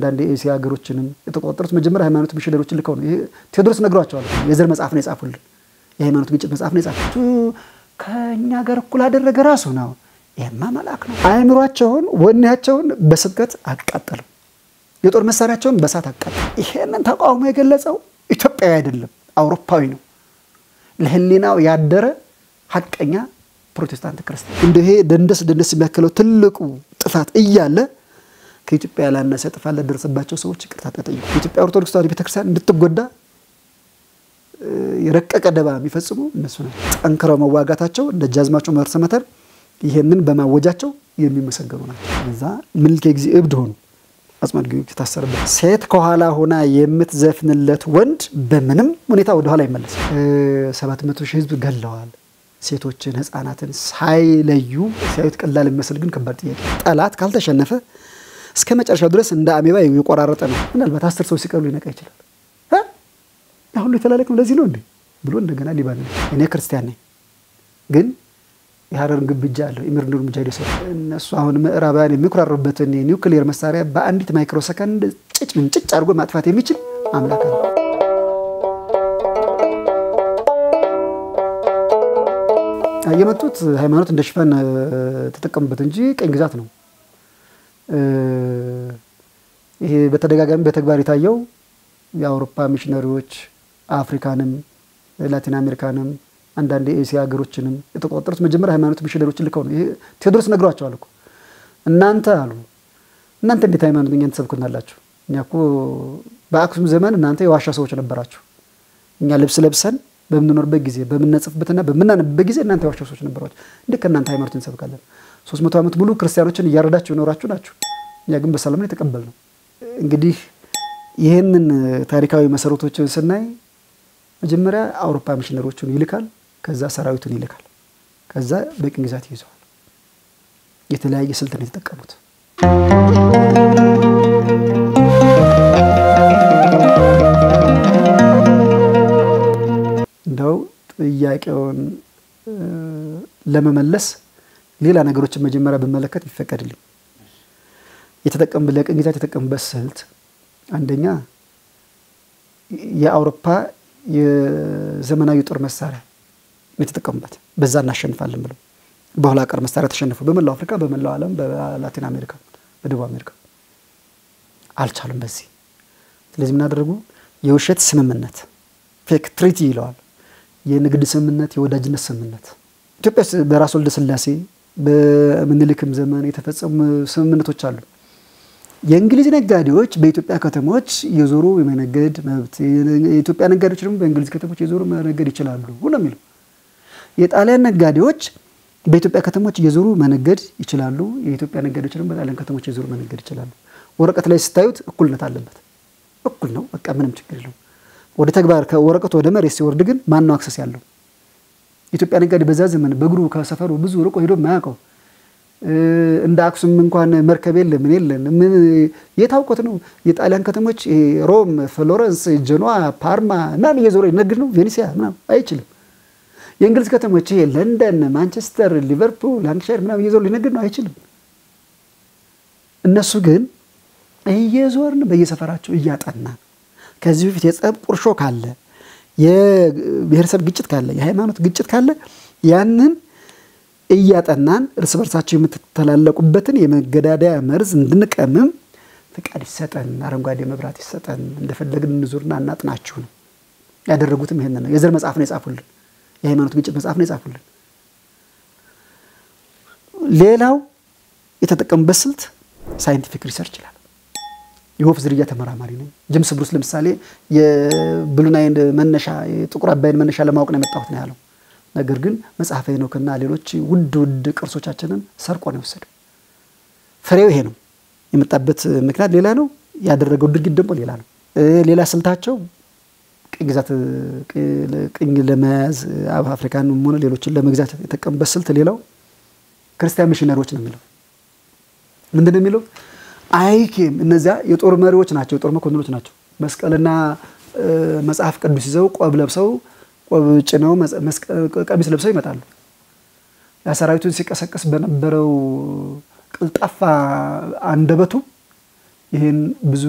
አንዳንድ የኤሲያ ሀገሮችንም የተቆጣጠሩት መጀመሪያ ሃይማኖት ሚሽነሪዎችን ልከው ነው። ይሄ ቴዎድሮስ ነግሯቸዋል። የዘር መጽሐፍ ነው የጻፉልን፣ የሃይማኖት ግጭት መጽሐፍ ነው የጻፉት። ከኛ ጋር እኩል አደረገ ራሱ ነው። ይሄማ መልአክ ነው። አእምሯቸውን ወኔያቸውን በስብከት አቃጠሉ፣ የጦር መሳሪያቸውን በሳት አቃጠሉ። ይሄንን ተቃውሞ የገለጸው ኢትዮጵያዊ አይደለም፣ አውሮፓዊ ነው። ለህሊናው ያደረ ሐቀኛ ፕሮቴስታንት ክርስቲያን። እንደ ይሄ ደንደስ የሚያከለው ትልቁ ጥፋት እያለ ከኢትዮጵያ ያላነሰ ጥፋት ለደረሰባቸው ሰዎች ይቅርታ ተጠየቁ። ኢትዮጵያ ኦርቶዶክስ ተዋሕዶ ቤተክርስቲያን እንድትጎዳ የረቀቀ ደባ የሚፈጽሙ እነሱ ናቸው። ጠንክረው መዋጋታቸው እንደ ጃዝማቸው መርሰመተር ይሄንን በማወጃቸው የሚመሰገኑ ናቸው። እዛ ምልክ ጊዜ እብድ ሆኑ። አጽማድ ጊዮርጊስ ታሰርበት ሴት ከኋላ ሆና የምትዘፍንለት ወንድ በምንም ሁኔታ ወደ ኋላ ይመለስ። 700 ሺህ ህዝብ ገለዋል። ሴቶችን ህፃናትን ሳይለዩ ሲያዩት ቀላል የሚመስል ግን ከባድ ጥያቄ። ጠላት ካልተሸነፈ እስከ መጨረሻው ድረስ እንደ አሜባ ይቆራረጠ ነው። ምናልባት 10 ሰው ሲቀርሉ ይነቃ ይችላል። አሁን የተላለከው ለዚህ ነው እንዴ ብሎ እንደገና ሊባል። እኔ ክርስቲያን ነኝ ግን የሐረርን ግብጃ አለው ኢምርንዱር ሙጃሂድ ሰው እነሱ አሁን ምዕራባውያን የሚኩራሩበትን ኒውክሊየር መሳሪያ በአንዲት ማይክሮ ሰከንድ ጭጭ አድርጎ ማጥፋት የሚችል አምላክ ነው። የመጡት ሃይማኖት እንደ ሽፋን ተጠቀሙበት እንጂ ቀኝ ግዛት ነው። ይሄ በተደጋጋሚ በተግባር የታየው የአውሮፓ ሚሽነሪዎች አፍሪካንም ላቲን አሜሪካንም አንዳንድ የኤሲያ ሀገሮችንም የተቆጣጠሩት መጀመሪያ ሃይማኖት ሚሽነሪዎችን ልከው ነው። ይሄ ቴዎድሮስ ነግሯቸዋል እኮ እናንተ እንዴት ሃይማኖትኛን ተሰብኩናላችሁ? እኛ እኮ በአክሱም ዘመን እናንተ የዋሻ ሰዎች ነበራችሁ። እኛ ልብስ ለብሰን በምንኖርበት ጊዜ በመነጽፍበትና በመናነብበት ጊዜ እናንተ የዋሻ ሰዎች ነበራችሁ። እንዴት ከእናንተ ሃይማኖት እንሰብካለን? 300 ዓመት ሙሉ ክርስቲያኖችን እያረዳችሁ ኖራችሁ ናችሁ። እኛ ግን በሰላም ነው የተቀበልነው። እንግዲህ ይሄንን ታሪካዊ መሰረቶችን ስናይ መጀመሪያ አውሮፓ ሚሽነሪዎችን ይልካል፣ ከዛ ሰራዊቱን ይልካል፣ ከዛ በቅኝ ግዛት ይዘዋል። የተለያየ ስልት ነው የተጠቀሙት። እንደው ጥያቄውን ለመመለስ ሌላ ነገሮችን መጀመሪያ በመለከት ይፈቀድልኝ። የተጠቀሙበት ለቅኝ ግዛት የተጠቀሙበት ስልት አንደኛ የአውሮፓ የዘመናዊ ጦር መሳሪያ የተጠቀሙበት በዛ እናሸንፋለን ብለው በኋላ ቀር መሳሪያ ተሸነፉ። በመላው አፍሪካ፣ በመላው ዓለም፣ በላቲን አሜሪካ፣ በደቡብ አሜሪካ አልቻሉም በዚህ። ስለዚህ ምን አደረጉ? የውሸት ስምምነት ፌክ ትሪቲ ይለዋል። የንግድ ስምምነት፣ የወዳጅነት ስምምነት ኢትዮጵያ በራስ ወልደ ስላሴ በምኒልክም ዘመን የተፈጸሙ ስምምነቶች አሉ። የእንግሊዝ ነጋዴዎች በኢትዮጵያ ከተሞች የዞሩ የመነገድ መብት፣ የኢትዮጵያ ነጋዴዎች ደግሞ በእንግሊዝ ከተሞች የዞሩ መነገድ ይችላሉ ነው የሚለው። የጣሊያን ነጋዴዎች በኢትዮጵያ ከተሞች የዞሩ መነገድ ይችላሉ፣ የኢትዮጵያ ነጋዴዎች ደግሞ በጣሊያን ከተሞች የዞሩ መነገድ ይችላሉ። ወረቀት ላይ ስታዩት እኩልነት አለበት። እኩል ነው፣ በቃ ምንም ችግር የለውም። ወደ ተግባር ከወረቀቱ ወደ መሬት ሲወርድ ግን ማን ነው አክሰስ ያለው? ኢትዮጵያ ነጋዴ በዛ ዘመን በእግሩ ከሰፈሩ ብዙ ርቆ ሄዶ ማያውቀው እንደ አክሱም እንኳን መርከብ የለም ምን የለም። ምን የታውቁት ነው? የጣሊያን ከተሞች ሮም፣ ፍሎረንስ፣ ጀኖዋ፣ ፓርማ ምናምን እየዞረ ይነግድ ነው። ቬኒሲያ ምናምን አይችልም። የእንግሊዝ ከተሞች ለንደን፣ ማንቸስተር፣ ሊቨርፑል፣ ላንካሻየር ምናምን እየዞረ ሊነግድ ነው አይችልም። እነሱ ግን እየዞርን በየሰፈራቸው እያጠና ከዚህ በፊት የጸብ ቁርሾ ካለ፣ የብሔረሰብ ግጭት ካለ፣ የሃይማኖት ግጭት ካለ ያንን እያጠናን እርስ በርሳቸው የምትተላለቁበትን የመገዳደያ መርዝ እንድንቀምም ፍቃድ ይሰጠን፣ አረንጓዴ መብራት ይሰጠን፣ እንደፈለግን እንዙርና እናጥናችሁ ነው ያደረጉትም። ይሄንን ነው። የዘር መጽሐፍ ነው የጻፉልን፣ የሃይማኖት ግጭት መጽሐፍ ነው የጻፉልን። ሌላው የተጠቀሙበት ስልት ሳይንቲፊክ ሪሰርች ይላል። የወፍ ዝርያ ተመራማሪ ነው ጄምስ ብሩስ። ለምሳሌ የብሉ ናይል መነሻ የጥቁር አባይን መነሻ ለማወቅ ነው የመጣሁት ነው ያለው። ነገር ግን መጽሐፈ ሄኖክና ሌሎች ውድ ቅርሶቻችንን ሰርቆ ነው የወሰደው። ፍሬው ይሄ ነው። የመጣበት ምክንያት ሌላ ነው፣ ያደረገው ድርጊት ደግሞ ሌላ ነው። ሌላ ስልታቸው ቅኝ ለመያዝ አፍሪካን ሆነ ሌሎችን ለመግዛት የተጠቀሙበት ስልት ሌላው ክርስቲያን ሚሽነሪዎች ነው የሚለው። ምንድነው የሚለው? አይኬም እነዚያ የጦር መሪዎች ናቸው፣ የጦር መኮንኖች ናቸው። መስቀልና መጽሐፍ ቅዱስ ይዘው ቆብ ለብሰው ጭነው ቀሚስ ለብሰው ይመጣሉ። ያሰራዊቱን ሲቀሰቀስ በነበረው ቅልጣፋ አንደበቱ ይሄን ብዙ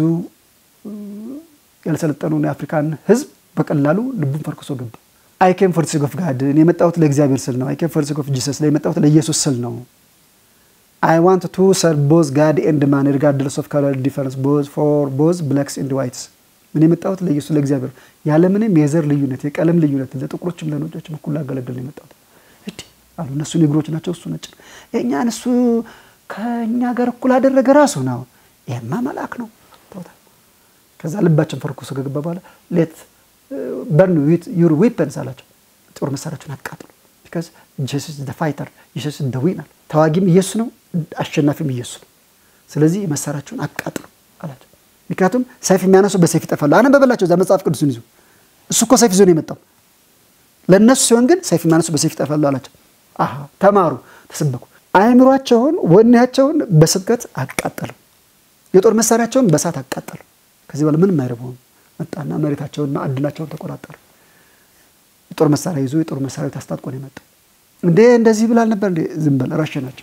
ያልሰለጠነውን የአፍሪካን ህዝብ በቀላሉ ልቡን ፈርክሶ ገባ I came for the sake of God እኔ የመጣሁት ለእግዚአብሔር ስል ነው I came for the sake of Jesus ለመጣሁት ለኢየሱስ ስል ነው I want to serve both God and man regardless of color difference both for both blacks and whites እኔ የመጣሁት ለኢየሱስ ለእግዚአብሔር ያለ ምንም የዘር ልዩነት የቀለም ልዩነት ለጥቁሮችም ለነጮችም እኩል አገለግል ነው የመጣሁት እዲ አሉ እነሱ ንግሮች ናቸው እሱ ነጭ የኛን እሱ ከኛ ጋር እኩል አደረገ ራሱ ነው የማ መልአክ ነው ታውታ ከዛ ልባችን ፈርኩሶ ገገባ በኋላ let burn with your weapons አላቸው ጦር መሳሪያቸውን አቃጥሉ because Jesus is the fighter Jesus is the winner ተዋጊም ኢየሱስ ነው አሸናፊም ኢየሱስ ነው ስለዚህ መሳሪያቸውን አቃጥሉ አላቸው ምክንያቱም ሰይፍ የሚያነሱ በሰይፍ ይጠፋሉ አነበበላቸው ዛ መጽሐፍ ቅዱስን ይዙ እሱ እኮ ሰይፍ ይዞ ነው የመጣው ለነሱ ሲሆን ግን ሰይፍ የሚያነሱ በሰይፍ ይጠፋሉ አላቸው አሃ ተማሩ ተሰበኩ አይምሯቸውን ወኔያቸውን በስብከት አቃጠሉ የጦር መሳሪያቸውን በሳት አቃጠሉ ከዚህ በኋላ ምንም አይረባው መጣና መሬታቸውንና አድናቸውን ተቆጣጣሉ የጦር መሳሪያ ይዞ የጦር መሳሪያው ታስታጥቆ ነው የመጣው እንደዚህ ብላል ነበር እንዴ ዝም በል ራሽናቸው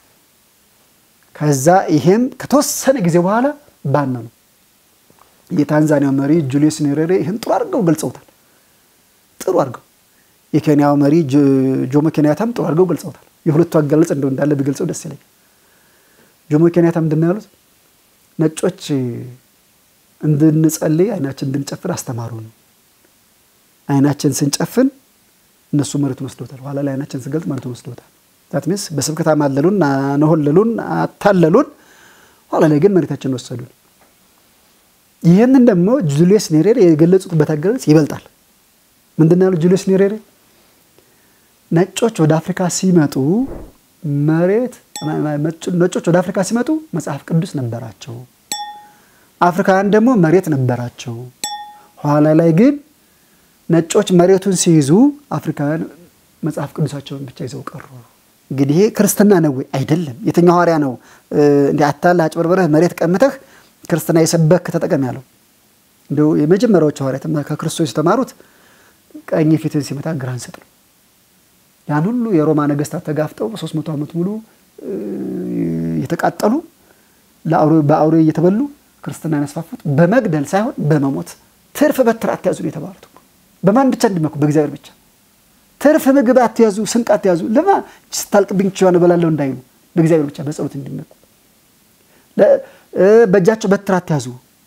ከዛ ይሄም ከተወሰነ ጊዜ በኋላ ባነኑ የታንዛኒያው መሪ ጁሊየስ ኒሬሬ ይሄን ጥሩ አድርገው ገልጸውታል ጥሩ አድርገው የኬንያው መሪ ጆሞ ኬንያታም ጥሩ አድርገው ገልጸውታል የሁለቱ አገላለጽ እንደው እንዳለ ቢገልጸው ደስ ይለኛል ጆሞ ኬንያታም እንደናሉት ነጮች እንድንጸልይ አይናችን እንድንጨፍን አስተማሩን አይናችን ስንጨፍን እነሱ መሬቱን ወስደውታል ኋላ ላይ አይናችን ስንገልጥ መሬቱን ወስደውታል that means በስብከት አማለሉን አነሆለሉን አታለሉን ኋላ ላይ ግን መሬታችን ወሰዱን ይሄንን ደግሞ ጁሊየስ ኒሬሬ የገለጹት በታገለጽ ይበልጣል ምንድነው ጁሊየስ ኒሬሬ ነጮች ወደ አፍሪካ ሲመጡ መሬት ነጮች ወደ አፍሪካ ሲመጡ መጽሐፍ ቅዱስ ነበራቸው አፍሪካን ደግሞ መሬት ነበራቸው ኋላ ላይ ግን ነጮች መሬቱን ሲይዙ አፍሪካን መጽሐፍ ቅዱሳቸውን ብቻ ይዘው ቀሩ እንግዲህ ክርስትና ነው ወይ አይደለም የትኛው ሐዋርያ ነው እንዴ አታላ አጭበርበረህ መሬት ቀምተህ ክርስትና የሰበክ ተጠቀም ያለው እንደው የመጀመሪያው ሐዋርያት ከክርስቶስ ተማሩት ቀኝ ፊትን ሲመታ ግራን ሰጥ ያን ሁሉ የሮማ ነገስታት ተጋፍጠው 300 ዓመት ሙሉ የተቃጠሉ በአውሬ እየተበሉ ክርስትና ያስፋፉት በመግደል ሳይሆን በመሞት ትርፍ በትር አትያዙ ነው የተባሉት በማን ብቻ እንዲመኩ በእግዚአብሔር ብቻ ትርፍ ምግብ አትያዙ ስንቅ አትያዙ ለማ ስታልቅብኝ ቻው በላለው እንዳይሉ በእግዚአብሔር ብቻ በጸሎት እንዲመኩ በእጃቸው በትር አትያዙ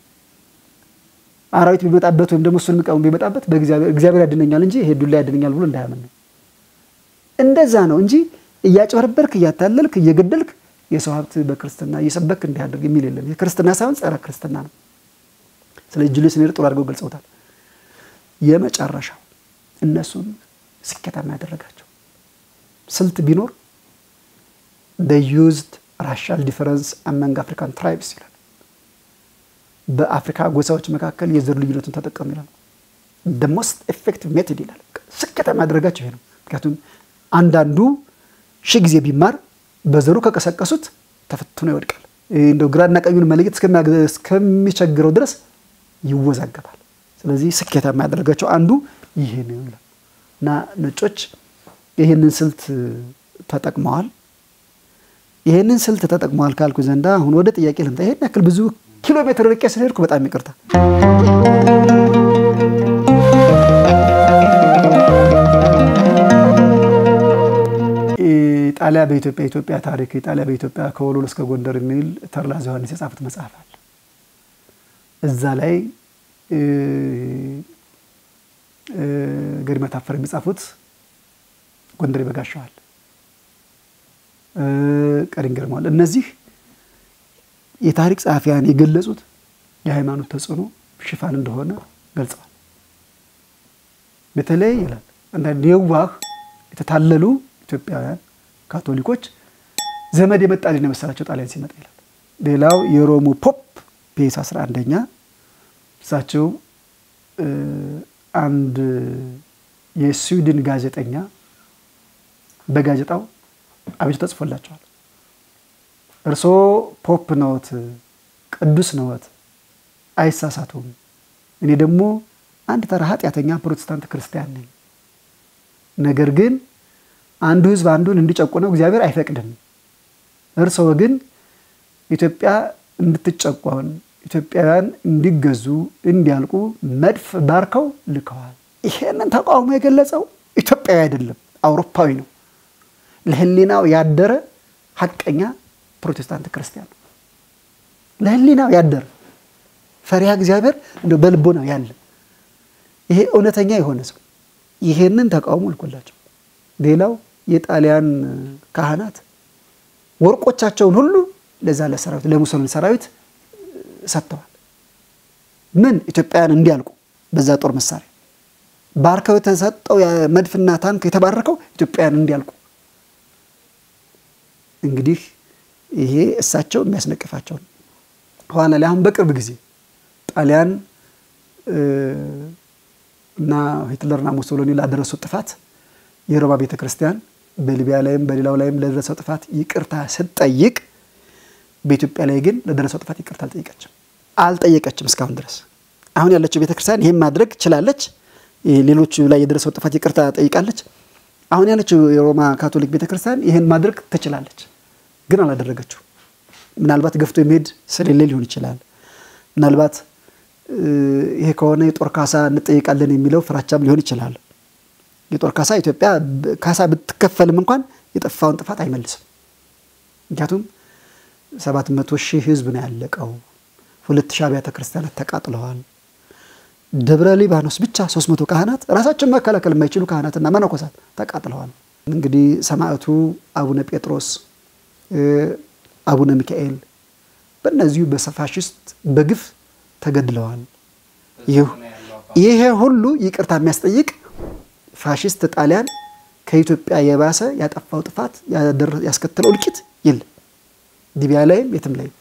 አራዊት ቢመጣበት ወይም ደግሞ እሱን ምቃው ቢመጣበት በእግዚአብሔር ያድነኛል እንጂ ይሄ ዱላ ያድነኛል ብሎ እንዳያመን ነው እንደዛ ነው እንጂ እያጨበረበርክ እያታለልክ እየገደልክ የሰው ሀብት በክርስትና እየሰበክ እንዲያደርግ የሚል የለም የክርስትና ሳይሆን ጸረ ክርስትና ነው ስለዚህ ጁሊየስ ኒሬሬ ጥሩ አድርገው ገልጸውታል የመጨረሻው እነሱን ስኬታማ ያደረጋቸው ስልት ቢኖር they used racial difference among African tribes ይላል በአፍሪካ ጎሳዎች መካከል የዘር ልዩነትን ተጠቀሙ ይላል the most effective method ይላል ስኬታማ ያደረጋቸው ይሄ ነው ምክንያቱም አንዳንዱ ሺህ ቢማር በዘሩ ከቀሰቀሱት ተፈትኖ ይወድቃል እንደው ግራና ቀኙን መለየት እስከሚቸግረው ድረስ ይወዛገባል ስለዚህ ስኬታማ ያደረጋቸው አንዱ ይሄ ነው እና ነጮች ይሄንን ስልት ተጠቅመዋል ይሄንን ስልት ተጠቅመዋል ካልኩ ዘንዳ አሁን ወደ ጥያቄ ልምጣ ይሄን ያክል ብዙ ኪሎ ሜትር ርቄ ስለሄድኩ በጣም ይቅርታ ኢጣሊያ በኢትዮጵያ ታሪክ ኢጣሊያ በኢትዮጵያ ከወሎል እስከ ጎንደር የሚል ተርላ ዮሐንስ የጻፉት መጽሐፍ አለ እዛ ላይ ገሪማ ታፈረ የሚጻፉት ጎንደር በጋሻዋል ቀሪን ገርማል እነዚህ የታሪክ ጻፊያን የገለጹት የሃይማኖት ተጽዕኖ ሽፋን እንደሆነ ገልጸዋል በተለይ ይላል አንዳንድ የዋህ የተታለሉ ኢትዮጵያውያን ካቶሊኮች ዘመድ የመጣልኝ መሰላቸው ጣሊያን ሲመጣ ይላል ሌላው የሮሙ ፖፕ ፒየስ 11ኛ እሳቸው አንድ የስዊድን ጋዜጠኛ በጋዜጣው አብይ ተጽፎላቸዋል እርሶ ፖፕ ነዎት ቅዱስ ነዎት አይሳሳቱም እኔ ደግሞ አንድ ተራ ኃጢአተኛ ፕሮቴስታንት ክርስቲያን ነኝ ነገር ግን አንዱ ህዝብ አንዱን እንዲጨቆነው እግዚአብሔር አይፈቅድም እርሶ ግን ኢትዮጵያ እንድትጨቆን ኢትዮጵያውያን እንዲገዙ እንዲያልቁ መድፍ ባርከው ልከዋል ይሄንን ተቃውሞ የገለጸው ኢትዮጵያዊ አይደለም አውሮፓዊ ነው ለህሊናው ያደረ ሐቀኛ ፕሮቴስታንት ክርስቲያን ለህሊናው ያደረ ፈሪሃ እግዚአብሔር እንደ በልቦናው ያለ ይሄ እውነተኛ የሆነ ሰው ይሄንን ተቃውሞ ልኮላቸው ሌላው የጣሊያን ካህናት ወርቆቻቸውን ሁሉ ለዛ ለሰራዊት ለሙሶሊኒ ሰራዊት ሰጥተዋል ምን ኢትዮጵያውያን እንዲያልቁ በዛ ጦር መሳሪያ ባርከው ተሰጠው መድፍና ታንክ የተባረከው ኢትዮጵያውያን እንዲያልቁ እንግዲህ ይሄ እሳቸው የሚያስነቅፋቸው ኋላ ላይ አሁን በቅርብ ጊዜ ጣሊያን እና ሂትለርና ሙሶሊኒ ላደረሱት ጥፋት የሮማ ቤተክርስቲያን በሊቢያ ላይም በሌላው ላይም ለደረሰው ጥፋት ይቅርታ ስትጠይቅ በኢትዮጵያ ላይ ግን ለደረሰው ጥፋት ይቅርታ አልጠየቀችም እስካሁን ድረስ አሁን ያለችው ቤተክርስቲያን ይሄን ማድረግ ይችላልች ሌሎች ላይ የደረሰው ጥፋት ይቅርታ ጠይቃለች አሁን ያለችው የሮማ ካቶሊክ ቤተክርስቲያን ይሄን ማድረግ ትችላለች ግን አላደረገችው ምናልባት ገፍቶ የሚሄድ ስለሌለ ሊሆን ይችላል ምናልባት ይሄ ከሆነ የጦር ካሳ እንጠይቃለን የሚለው ፍራቻም ሊሆን ይችላል የጦር ካሳ ኢትዮጵያ ካሳ ብትከፈልም እንኳን የጠፋውን ጥፋት አይመልስም ምክንያቱም 700,000 ህዝብ ነው ያለቀው 2000 አብያተ ክርስቲያናት ተቃጥለዋል ደብረ ሊባኖስ ብቻ 300 ካህናት ራሳቸውን መከላከል የማይችሉ ካህናትና መነኮሳት ተቃጥለዋል እንግዲህ ሰማዕቱ አቡነ ጴጥሮስ አቡነ ሚካኤል በእነዚህ በፋሺስት በግፍ ተገድለዋል ይሄ ሁሉ ይቅርታ የሚያስጠይቅ ፋሺስት ጣሊያን ከኢትዮጵያ የባሰ ያጠፋው ጥፋት ያስከተለው ልቂት ይል ሊቢያ ላይ የትም ላይ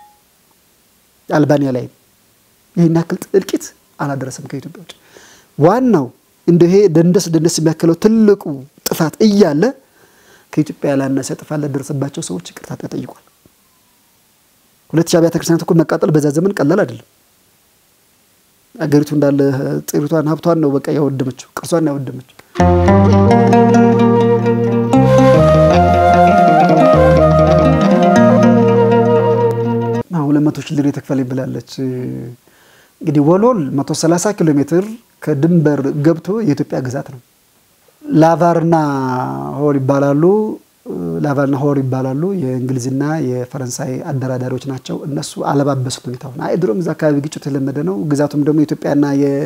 አልባኒያ ላይ ይሄን ያክል ልቂት አላደረሰም ከኢትዮጵያ ውጭ ዋናው እንደሄ ደንደስ የሚያከለው ትልቁ ጥፋት እያለ ከኢትዮጵያ ያላነሰ ጥፋት ለደረሰባቸው ሰዎች ይቅርታ ተጠይቋል 2000 አብያተ ክርስቲያናት እኮ መቃጠል በዛ ዘመን ቀላል አይደለም አገሪቱ እንዳለ ጥሪቷን ሀብቷን ነው በቃ ያወደመችው ቅርሷን ያወደመችው አሁን 100,000 ሊሬ ተከፈለ ይብላለች እንግዲህ ወሎል 130 ኪሎ ሜትር ከድንበር ገብቶ የኢትዮጵያ ግዛት ነው ላቫርና ሆር ይባላሉ ላቫርና ሆር ይባላሉ የእንግሊዝና የፈረንሳይ አደራዳሪዎች ናቸው እነሱ አለባበሱት ነው አይ ድሮም እዛ አካባቢ ግጭት ተለመደ ነው ግዛቱም ደግሞ ኢትዮጵያና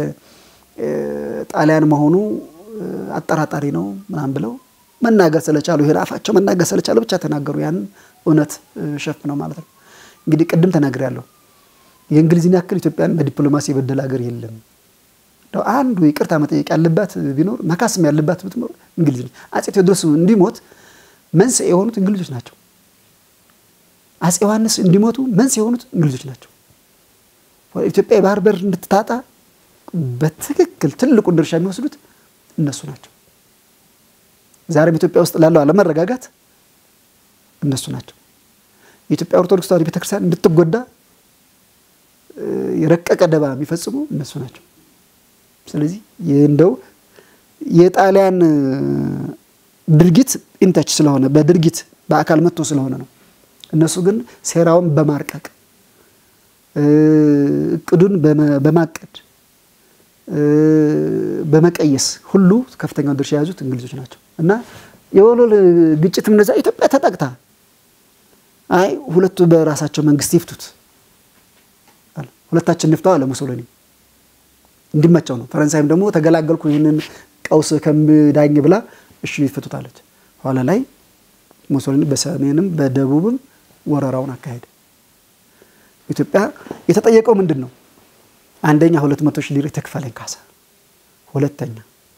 የጣሊያን መሆኑ አጠራጣሪ ነው ምናም ብለው መናገር ስለቻሉ ይራፋቸው መናገር ስለቻሉ ብቻ ተናገሩ ያን እውነት ሸፍ ነው ማለት ነው እንግዲህ ቅድም ተናግሬያለሁ የእንግሊዝኛ ያክል ኢትዮጵያን በዲፕሎማሲ በደል ሀገር የለም ነው አንዱ ይቅርታ መጠየቅ ያለባት ቢኖር መካስም ያለባት ብትኖር እንግሊዝኛ አጼ ቴዎድሮስ እንዲሞት መንስኤ የሆኑት እንግሊዞች ናቸው አጼ ዮሐንስ እንዲሞቱ መንስኤ የሆኑት እንግሊዞች ናቸው ኢትዮጵያ የባህር በር እንድትታጣ በትክክል ትልቁ ድርሻ የሚወስዱት እነሱ ናቸው ዛሬም ኢትዮጵያ ውስጥ ላለው አለመረጋጋት እነሱ ናቸው የኢትዮጵያ ኦርቶዶክስ ተዋሕዶ ቤተክርስቲያን እንድትጎዳ የረቀቀ ደባ የሚፈጽሙ እነሱ ናቸው ስለዚህ እንደው የጣሊያን ድርጊት ኢንተች ስለሆነ በድርጊት በአካል መጥቶ ስለሆነ ነው እነሱ ግን ሴራውን በማርቀቅ እቅዱን በማቀድ በመቀየስ ሁሉ ከፍተኛው ድርሻ ያዙት እንግሊዞች ናቸው እና የወሎል ግጭትም እንደዛ ኢትዮጵያ ተጠቅታ አይ ሁለቱ በራሳቸው መንግስት ይፍቱት ሁለታችን ንፍታው አለ ሙሶሊኒ እንዲመቸው ነው ፈረንሳይም ደግሞ ተገላገልኩ ይሄንን ቀውስ ከምዳኝ ብላ እሺ ይፈቱታለች ኋላ ላይ ሙሶሊኒ በሰሜንም በደቡብም ወረራውን አካሄደ ኢትዮጵያ የተጠየቀው ምንድነው አንደኛ 200,000 ሊሬ ተከፈለኝ ካሳ ሁለተኛ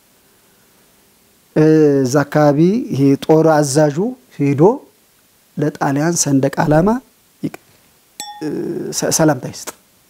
ዛካቢ ይሄ ጦር አዛዡ ሄዶ ለጣሊያን ሰንደቅ ዓላማ ሰላምታ ይስጥ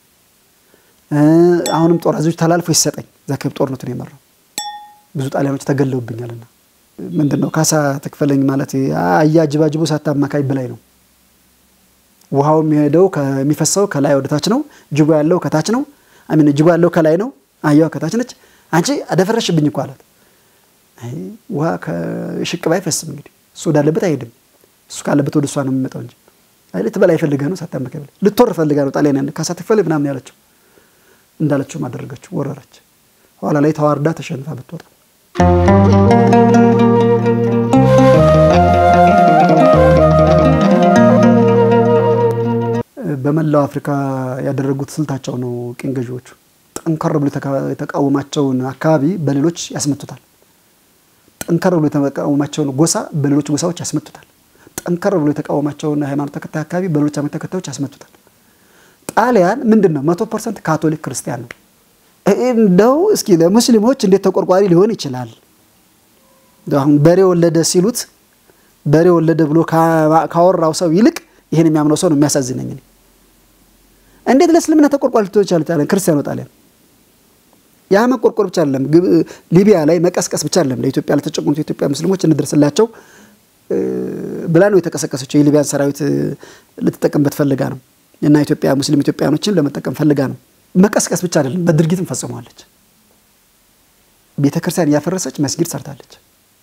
አሁንም ጦር አዛዡ ተላልፎ ይሰጠኝ ዛከብ ጦርነቱን የመራው ብዙ ጣሊያኖች ተገለውብኛልና ምንድነው ካሳ ተከፈለኝ ማለት አያጅባጅቡ ሳታማካይ በላይ ነው ውሃው የሚሄደው ከሚፈሰው ከላይ ወደ ታች ነው ጅቡ ያለው ከታች ነው አሚን ጅቡ ያለው ከላይ ነው አያው ከታች ነች አንቺ አደፈረሽብኝ እኮ አላት አይ ውሃ ከሽቅብ አይፈስም እንግዲህ እሱ ወዳለበት አይሄድም እሱ ካለበት ወደ እሷ ነው የሚመጣው እንጂ አይለት በላይ ፈልገህ ነው ሳታመከበል ልትወር ፈልገህ ነው ጣሊያን ካሳተፈለ ምናምን ያለችው እንዳለችው ማደረገችው ወረረች ኋላ ላይ ተዋርዳ ተሸንፋ ብትወጣ በመላው አፍሪካ ያደረጉት ስልታቸው ነው ቅንገጆቹ ጠንከር ብሎ የተቃወማቸውን አካባቢ በሌሎች ያስመቱታል ጠንከር ብሎ የተቃወማቸውን ጎሳ በሌሎች ጎሳዎች ያስመቱታል ጠንከር ብሎ የተቃወማቸውን ሃይማኖት ተከታይ አካባቢ በሌሎች ሃይማኖት ተከታዮች ያስመቱታል ጣሊያን ምንድነው 100% ካቶሊክ ክርስቲያን ነው እንደው እስኪ ለሙስሊሞች እንዴት ተቆርቋሪ ሊሆን ይችላል አሁን በሬ ወለደ ሲሉት በሬ ወለደ ብሎ ካወራው ሰው ይልቅ ይሄን የሚያምነው ሰው ነው የሚያሳዝነኝ እንዴት ለእስልምና ተቆርቋሪ ሊሆን ይችላል ጣሊያን ክርስቲያን ነው ጣሊያን ያ መቆርቆር ብቻ አይደለም ሊቢያ ላይ መቀስቀስ ብቻ አይደለም ለኢትዮጵያ ለተጨቆኑት ኢትዮጵያ ሙስሊሞች እንደርሰላቸው ብላ ነው የተቀሰቀሰችው የሊቢያን ሰራዊት ልትጠቀምበት ፈልጋ ነው እና ኢትዮጵያ ሙስሊም ኢትዮጵያኖችን ለመጠቀም ፈልጋ ነው መቀስቀስ ብቻ አይደለም በድርጊትም ፈጽሟለች ቤተክርስቲያን ያፈረሰች መስጊድ ሰርታለች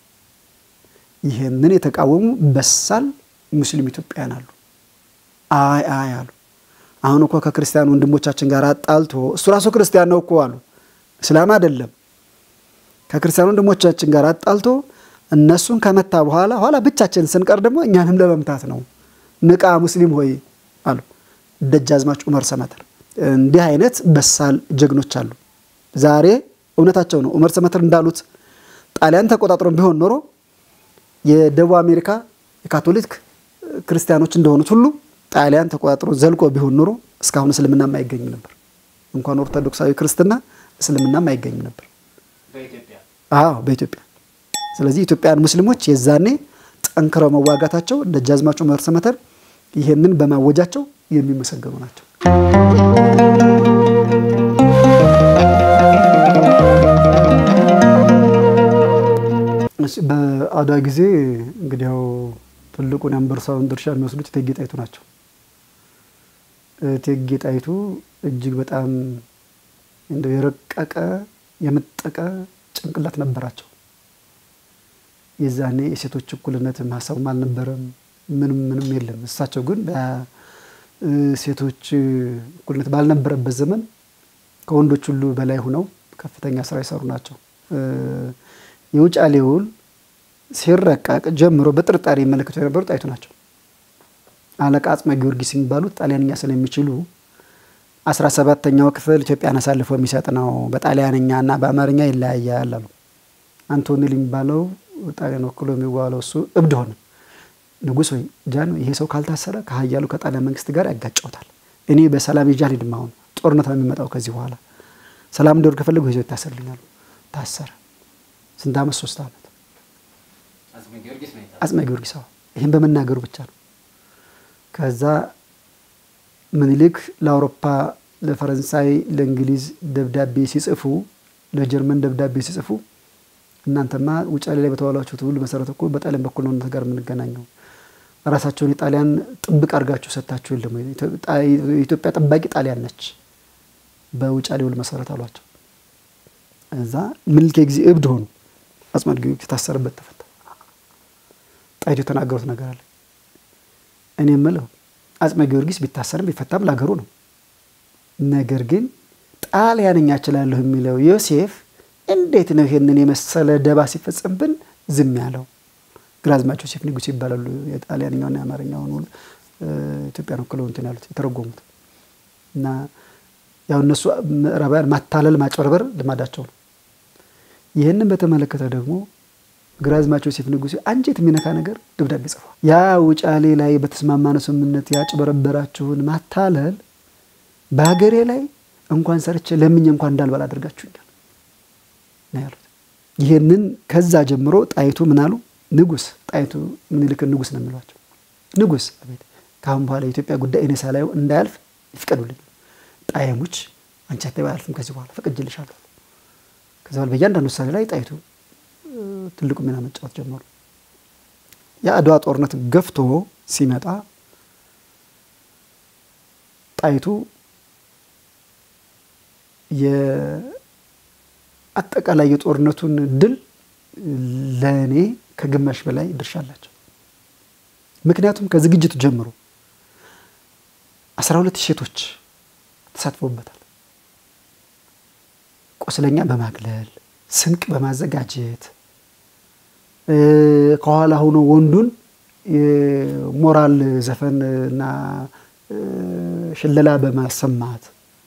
ይሄንን የተቃወሙ በሳል ሙስሊም ኢትዮጵያውያን አሉ አይ አሉ አሁን እኮ ከክርስቲያን ወንድሞቻችን ጋር አጣልቶ እሱ ራሱ ክርስቲያን ነው እኮ አሉ እስላም አይደለም ከክርስቲያን ወንድሞቻችን ጋር አጣልቶ እነሱን ከመታ በኋላ ብቻችን ስንቀር ደግሞ እኛንም ለመምታት ነው ንቃ ሙስሊም ሆይ አሉ ደጃዝማች ዑመር ሰመተር እንዲህ አይነት በሳል ጀግኖች አሉ ዛሬ እውነታቸው ነው ዑመር ሰመተር እንዳሉት ጣሊያን ተቆጣጥሮን ቢሆን ኖሮ የደቡብ አሜሪካ የካቶሊክ ክርስቲያኖች እንደሆኑት ሁሉ ጣሊያን ተቆጣጥሮ ዘልቆ ቢሆን ኖሮ እስካሁን እስልምና ማይገኝ ነበር እንኳን ኦርቶዶክሳዊ ክርስትና እስልምና ማይገኝ ነበር በኢትዮጵያ ስለዚህ ኢትዮጵያውያን ሙስሊሞች የዛኔ ጠንክረው መዋጋታቸው ደጃዝማች ዑመር ሰመተር ይሄንን በማወጃቸው የሚመሰገኑ ናቸው በአድዋ ጊዜ እንግዲህ ትልቁን አንበርሳውን ድርሻ የሚወስዱት እቴጌ ጣይቱ ናቸው እቴጌ ጣይቱ እጅግ በጣም እንደው የረቀቀ የመጠቀ ጭንቅላት ነበራቸው የዛኔ የሴቶች እኩልነት ማሰብ አልነበረም ምንም የለም እሳቸው ግን ሴቶች እኩልነት ባልነበረበት ዘመን ከወንዶች ሁሉ በላይ ሆነው ከፍተኛ ስራ ይሰሩ ናቸው የውጫሌ ውል ሲረቀቅ ጀምሮ በጥርጣሬ መልእክት የነበሩ ጣይቱ ናቸው አለቃ አጽመ ጊዮርጊስ የሚባሉት ጣሊያንኛ ስለሚችሉ 17ኛው ክፍል ኢትዮጵያን አሳልፎ የሚሰጥ ነው በጣሊያንኛና በአማርኛ ይለያያል አሉ አንቶኒ የሚባለው ጣሊያን ወክሎ የሚዋለው እሱ እብድ ሆነ ንጉስ ወይ ጃን ይሄ ሰው ካልታሰረ ከሀያሉ ከጣሊያን መንግስት ጋር ያጋጫውታል እኔ በሰላም ይጃል ይድማውን ጦርነት ነው የሚመጣው ከዚህ በኋላ ሰላም እንዲወርድ ከፈለጉ ይዘው ይታሰርልኛል ታሰረ ስንት ዓመት 3 ዓመት አጽመ ጊዮርጊስ ይሄን በመናገሩ ብቻ ነው ከዛ ምኒልክ ለአውሮፓ ለፈረንሳይ ለእንግሊዝ ደብዳቤ ሲጽፉ ለጀርመን ደብዳቤ ሲጽፉ እናንተማ ውጫሌ ላይ በተዋላችሁ ሁሉ መሰረት እኮ በጣሊያን በኩል ነው ነገር ምንገናኘው ራሳቸውን ኢጣሊያን ጥብቅ አርጋችሁ ሰጣችሁ የለም ኢትዮጵያ ጠባቂ ጣሊያን ነች በውጫሌ ውል መሰረት አሏቸው እዛ ምኒልክ ጊዜ እብድ ሆኑ አጽመ ጊዮርጊስ ታሰረበት ተፈታ ጣይቱ ተናገሩት ነገር አለ እኔ የምለው አጽመ ጊዮርጊስ ቢታሰርም ቢፈታም ለሀገሩ ነው ነገር ግን ጣሊያንኛ ይችላል የሚለው ዮሴፍ እንዴት ነው ይሄንን የመሰለ ደባ ሲፈጸምብን ዝም ያለው ግራዝማች ዮሴፍ ንጉስ ይባላሉ የጣሊያንኛውና የአማርኛውን ኢትዮጵያን ወክለው እንትን ያሉት የተረጎሙት እና ያው እነሱ ምዕራባውያን ማታለል ማጭበርበር ልማዳቸው ነው ይሄንን በተመለከተ ደግሞ ግራዝማች ዮሴፍ ንጉስ አንጀት የሚነካ ነገር ደብዳቤ ጽፏል ያ ውጫሌ ላይ በተስማማነው ስምምነት ያጭበረበራችሁን ማታለል በሀገሬ ላይ እንኳን ሰርቼ ለምኝ እንኳን እንዳልባል አድርጋችሁኛል ነው ያሉት ይሄንን ከዛ ጀምሮ ጣይቱ ምን አሉ ንጉስ ጣይቱ ምኒልክ ንጉስ ነው የሚሏቸው ንጉስ አቤት ካሁን በኋላ ኢትዮጵያ ጉዳይ እኔ ሳላየው እንዳያልፍ ይፍቀዱልኝ ጣይሙች አንቺ አትባልፍም ከዚህ በኋላ ፈቅጅልሻለሁ ከዛ በኋላ በእያንዳንዱ ውሳኔ ላይ ጣይቱ ትልቁ ሚና መጫወት ጀመሩ የአድዋ ጦርነት ገፍቶ ሲመጣ ጣይቱ የአጠቃላይ የጦርነቱን ድል ለኔ ከግማሽ በላይ ድርሻ አላቸው ምክንያቱም ከዝግጅቱ ጀምሮ 12 ሴቶች ተሳትፈውበታል። ቆስለኛ በማግለል ስንቅ በማዘጋጀት ከኋላ ሆኖ ወንዱን የሞራል ዘፈንና ሽለላ በማሰማት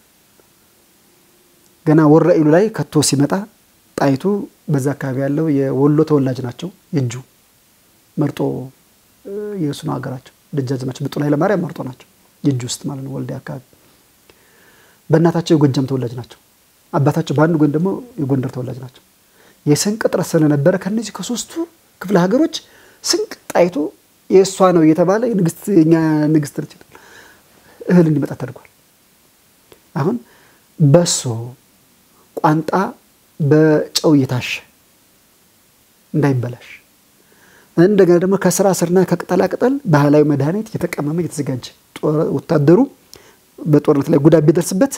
ገና ወራኢሉ ላይ ከቶ ሲመጣ ጣይቱ በዛ አካባቢ ያለው የወሎ ተወላጅ ናቸው የጁ መርጦ የሱና ሀገራቸው ደጃዝማች ብጡ ላይ ለማርያም መርጦ ናቸው የጁ ውስጥ ማለት ነው ወልዲያ አካባቢ በእናታቸው የጎጃም ተወላጅ ናቸው አባታቸው በአንድ ጎን ደግሞ የጎንደር ተወላጅ ናቸው የስንቅ ጥረት ስለነበረ ከነዚህ ከሶስቱ ክፍለ ሀገሮች ስንቅ ጣይቱ የሷ ነው የተባለ የንግስትኛ ንግስት ልጅ እህል እንዲመጣ ተደርጓል አሁን በሶ ቋንጣ በጨው የታሸ እንዳይበላሽ እንደገና ደግሞ ከስራ ስርና ከቅጠላ ቅጠል ባህላዊ መድኃኒት የተቀመመ የተዘጋጀ ወታደሩ በጦርነት ላይ ጉዳት ቢደርስበት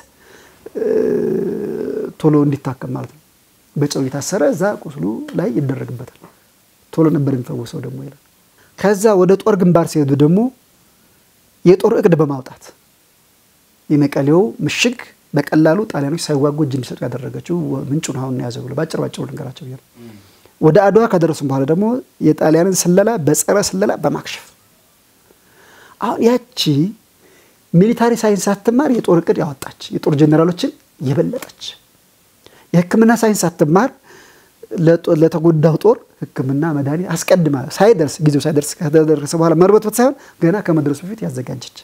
ቶሎ እንዲታከም ማለት ነው በጨው የታሰረ እዛ ቁስሉ ላይ ይደረግበታል ቶሎ ነበር የሚፈወሰው ደግሞ ይላል ከዛ ወደ ጦር ግንባር ሲሄዱ ደግሞ የጦር እቅድ በማውጣት የመቀሌው ምሽግ በቀላሉ ጣሊያኖች ሳይዋጉ እጅ እንዲሰጡ ያደረገችው ምንጩን አሁን ያዘው ብሎ ባጭር ልንገራቸው ይላል ወደ አድዋ ከደረሱ በኋላ ደግሞ የጣሊያንን ስለላ በጸረ ስለላ በማክሸፍ አሁን ያቺ ሚሊታሪ ሳይንስ አትማር የጦር እቅድ ያወጣች የጦር ጀነራሎችን የበለጠች የሕክምና ሳይንስ አትማር ለተጎዳው ጦር ሕክምና መድኃኒት አስቀድማ ሳይደርስ ጊዜው ሳይደርስ ከተደረሰ በኋላ መርበትበት ሳይሆን ገና ከመድረሱ በፊት ያዘጋጀች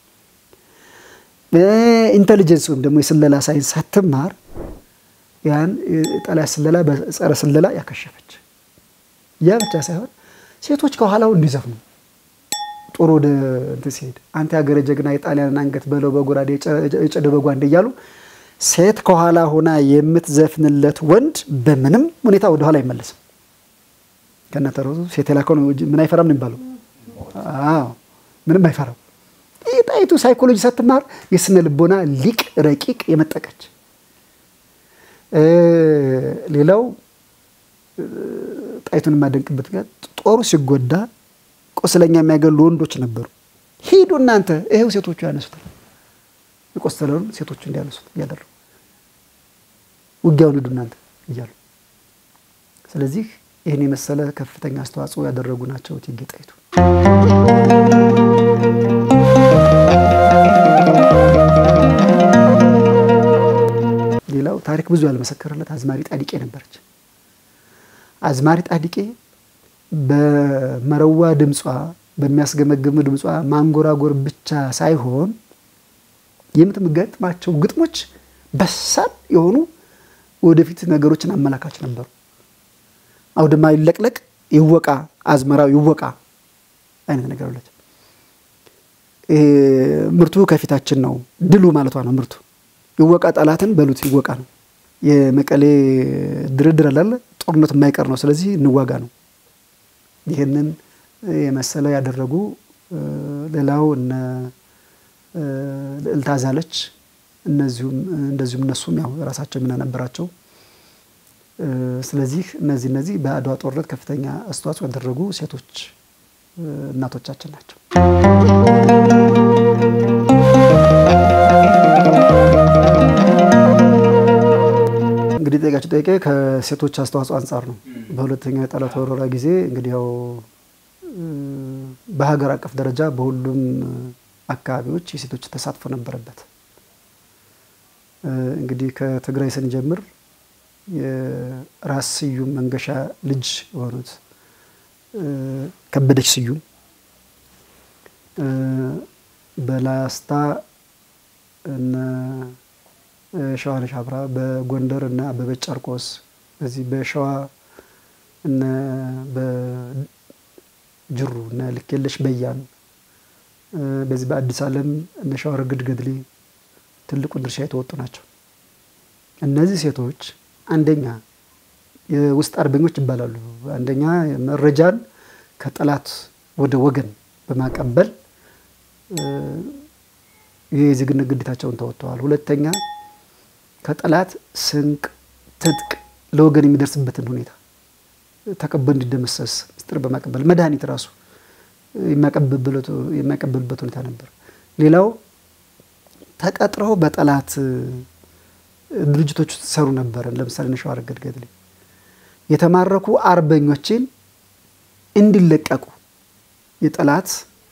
ኢንተለጀንስ ወይም ደግሞ የስለላ ሳይንስ አትማር ያን ጣሊያን ስለላ በጸረ ስለላ ያከሸፈች ያ ብቻ ሳይሆን ሴቶች ከኋላው እንዲዘፍኑ ጦር ወደ እንትን ሲሄድ አንተ ያገረ ጀግና የጣሊያንን አንገት በለው በጎራዴ የጨደ በጓንዴ እያሉ ሴት ከኋላ ሆና የምትዘፍንለት ወንድ በምንም ሁኔታ ወደ ኋላ አይመለስም ከነተረው ሴት የላከው ምን አይፈራም ነው የሚባለው አዎ ምንም አይፈራም ጣይቱ ሳይኮሎጂ ሳትማር የስነ ልቦና ሊቅ ረቂቅ የመጠቀች ሌላው ጣይቱን ማደንቅበት ጋር ጦሩ ሲጎዳ ቆስለኛ የሚያገሉ ወንዶች ነበሩ ሄዱ እናንተ ይሄው ሴቶቹ ያነሱታል የቆሰለውን ሴቶቹ እንዲያነሱት ያደረጉ ውጊያውን ሄዱ እናንተ ይያሉ ስለዚህ ይሄን የመሰለ ከፍተኛ አስተዋጽኦ ያደረጉ ናቸው እቴጌ ጣይቱ ሌላው ታሪክ ብዙ ያልመሰከረለት አዝማሪ ጣዲቄ ነበረች አዝማሪ ጣዲቄ በመረዋ ድምጿ በሚያስገመግም ድምጿ ማንጎራጎር ብቻ ሳይሆን የምትገጥማቸው ግጥሞች በሳል የሆኑ ወደፊት ነገሮችን አመላካች ነበሩ አውድማ ይለቅለቅ ይወቃ አዝመራው ይወቃ አይነት ነገር አለች ምርቱ ከፊታችን ነው ድሉ ማለቷ ነው ምርቱ ይወቃ ጣላትን በሉት ይወቃ ነው የመቀሌ ድርድር አለ ጦርነት የማይቀር ነው ስለዚህ እንዋጋ ነው ይሄንን የመሰለ ያደረጉ ሌላው እነ ልዕልታዛለች እንደዚሁም እነሱም ያው ራሳቸው ምን ነበራቸው ስለዚህ እነዚህ በአድዋ ጦርነት ከፍተኛ አስተዋጽኦ ያደረጉ ሴቶች እናቶቻችን ናቸው እንግዲህ ጠይቄ ከሴቶች አስተዋጽኦ አንፃር ነው በሁለተኛው የጣሊያን ወረራ ጊዜ እንግዲህ ያው በሀገር አቀፍ ደረጃ በሁሉም አካባቢዎች የሴቶች ተሳትፎ ነበረበት እንግዲህ ከትግራይ ስንጀምር የራስ ስዩም መንገሻ ልጅ ሆኑት ከበደች ስዩም በላስታ እና ሸዋነሽ አብራ በጎንደር እና በበጭ አርቆስ በዚህ በሸዋ እና በጅሩ እና ልክየለሽ በያን በዚህ በአዲስ ዓለም እና ሸዋረግድ ገድሊ ትልቁን ድርሻ የተወጡ ናቸው እነዚህ ሴቶች አንደኛ የውስጥ አርበኞች ይባላሉ አንደኛ መረጃን ከጠላት ወደ ወገን በማቀበል የዜግነት ግዴታቸውን ተወጥተዋል ሁለተኛ ከጠላት ስንቅ ትጥቅ ለወገን የሚደርስበትን ሁኔታ ተቀበል እንዲደመሰስ ምስጢር በማቀበል መድኃኒት ራሱ የሚያቀበልበት ሁኔታ ነበር ሌላው ተቀጥረው በጠላት ድርጅቶች ሰሩ ነበር ለምሳሌ ነሻዋረገድ ገድሊ የተማረኩ አርበኞችን እንዲለቀቁ የጠላት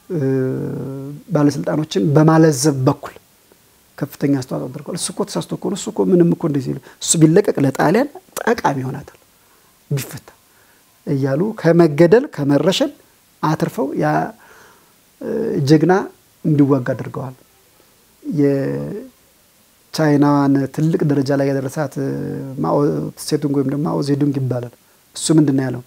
ባለስልጣኖችን በማለዘብ በኩል ከፍተኛ አስተዋጽኦ አድርጓል እሱ እኮ ተሳስቶ እኮ እሱ እኮ ምንም እኮ እንደዚህ እሱ ቢለቀቅ ለጣሊያን ጠቃሚ ይሆናል ቢፈታ እያሉ ከመገደል ከመረሸን አትርፈው ያ ጀግና እንዲዋጋ አድርገዋል የቻይናን ትልቅ ደረጃ ላይ ያደረሳት ማኦ ሴቱንግ ወይም ደግሞ ማኦ ዜዱንግ ይባላል እሱ ምንድነው ያለው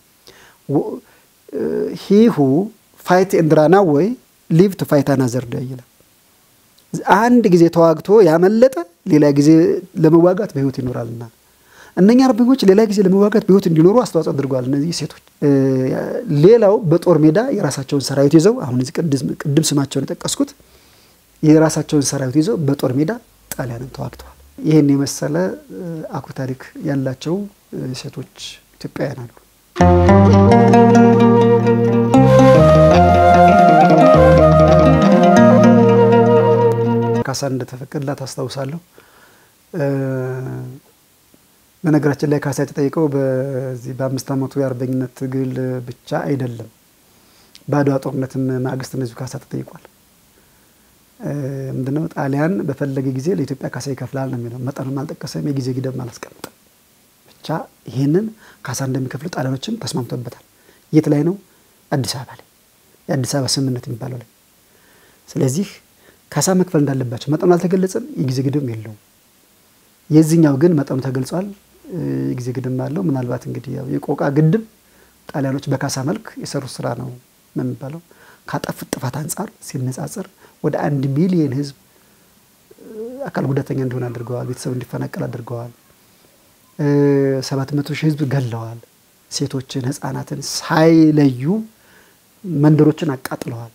he who fight and run away live to fight another day ይላል አንድ ጊዜ ተዋግቶ ያመለጠ ሌላ ጊዜ ለመዋጋት በህይወት ይኖራልና እነኛ አርበኞች ሌላ ጊዜ ለመዋጋት በህይወት እንዲኖሩ አስተዋጽኦ አድርገዋል እነዚህ ሴቶች ሌላው በጦር ሜዳ የራሳቸውን ሰራዊት ይዘው አሁን እዚህ ቅድም ስማቸውን ተጠቀስኩት የራሳቸውን ሰራዊት ይዘው በጦር ሜዳ ጣሊያንን ተዋግተዋል ይሄን የመሰለ አኩሪ ታሪክ ያላቸው ሴቶች ኢትዮጵያውያን አሉ ካሳ እንደተፈቀደላት አስተዋውሳለሁ በነገራችን ላይ ካሳ የተጠየቀው በዚህ በ5 አመቱ የአርበኝነት ትግል ብቻ አይደለም ባድዋ ጦርነትም ማግስት እንደዚሁ ካሳ ተጠይቋል ምንድነው ጣሊያን በፈለገ ጊዜ ለኢትዮጵያ ካሳ ይከፍላል ነው የሚለው መጠኑን አልጠቀሰም የጊዜ ገደብ አላስቀመጠም ብቻ ይሄንን ካሳ እንደሚከፍሉ ጣሊያኖችም ተስማምተውበታል የት ላይ ነው አዲስ አበባ ላይ የአዲስ አበባ ስምምነት የሚባለው ላይ ስለዚህ ካሳ መክፈል እንዳለባቸው መጠኑ አልተገለጸም የጊዜ ገደብ የለውም የዚህኛው ግን መጠኑ ተገልጿል የጊዜ ገደብ አለው ምናልባት እንግዲህ ያው የቆቃ ግድብ ጣሊያኖች በካሳ መልክ የሰሩት ስራ ነው የሚባለው ካጠፉት ጥፋት አንፃር ሲነጻጸር ወደ 1 ሚሊዮን ህዝብ አካል ጉዳተኛ እንደሆነ አድርገዋል ቤተሰብ እንዲፈናቀል አድርገዋል 700 ሺህ ህዝብ ገለዋል ሴቶችን ህፃናትን ሳይለዩ መንደሮችን አቃጥለዋል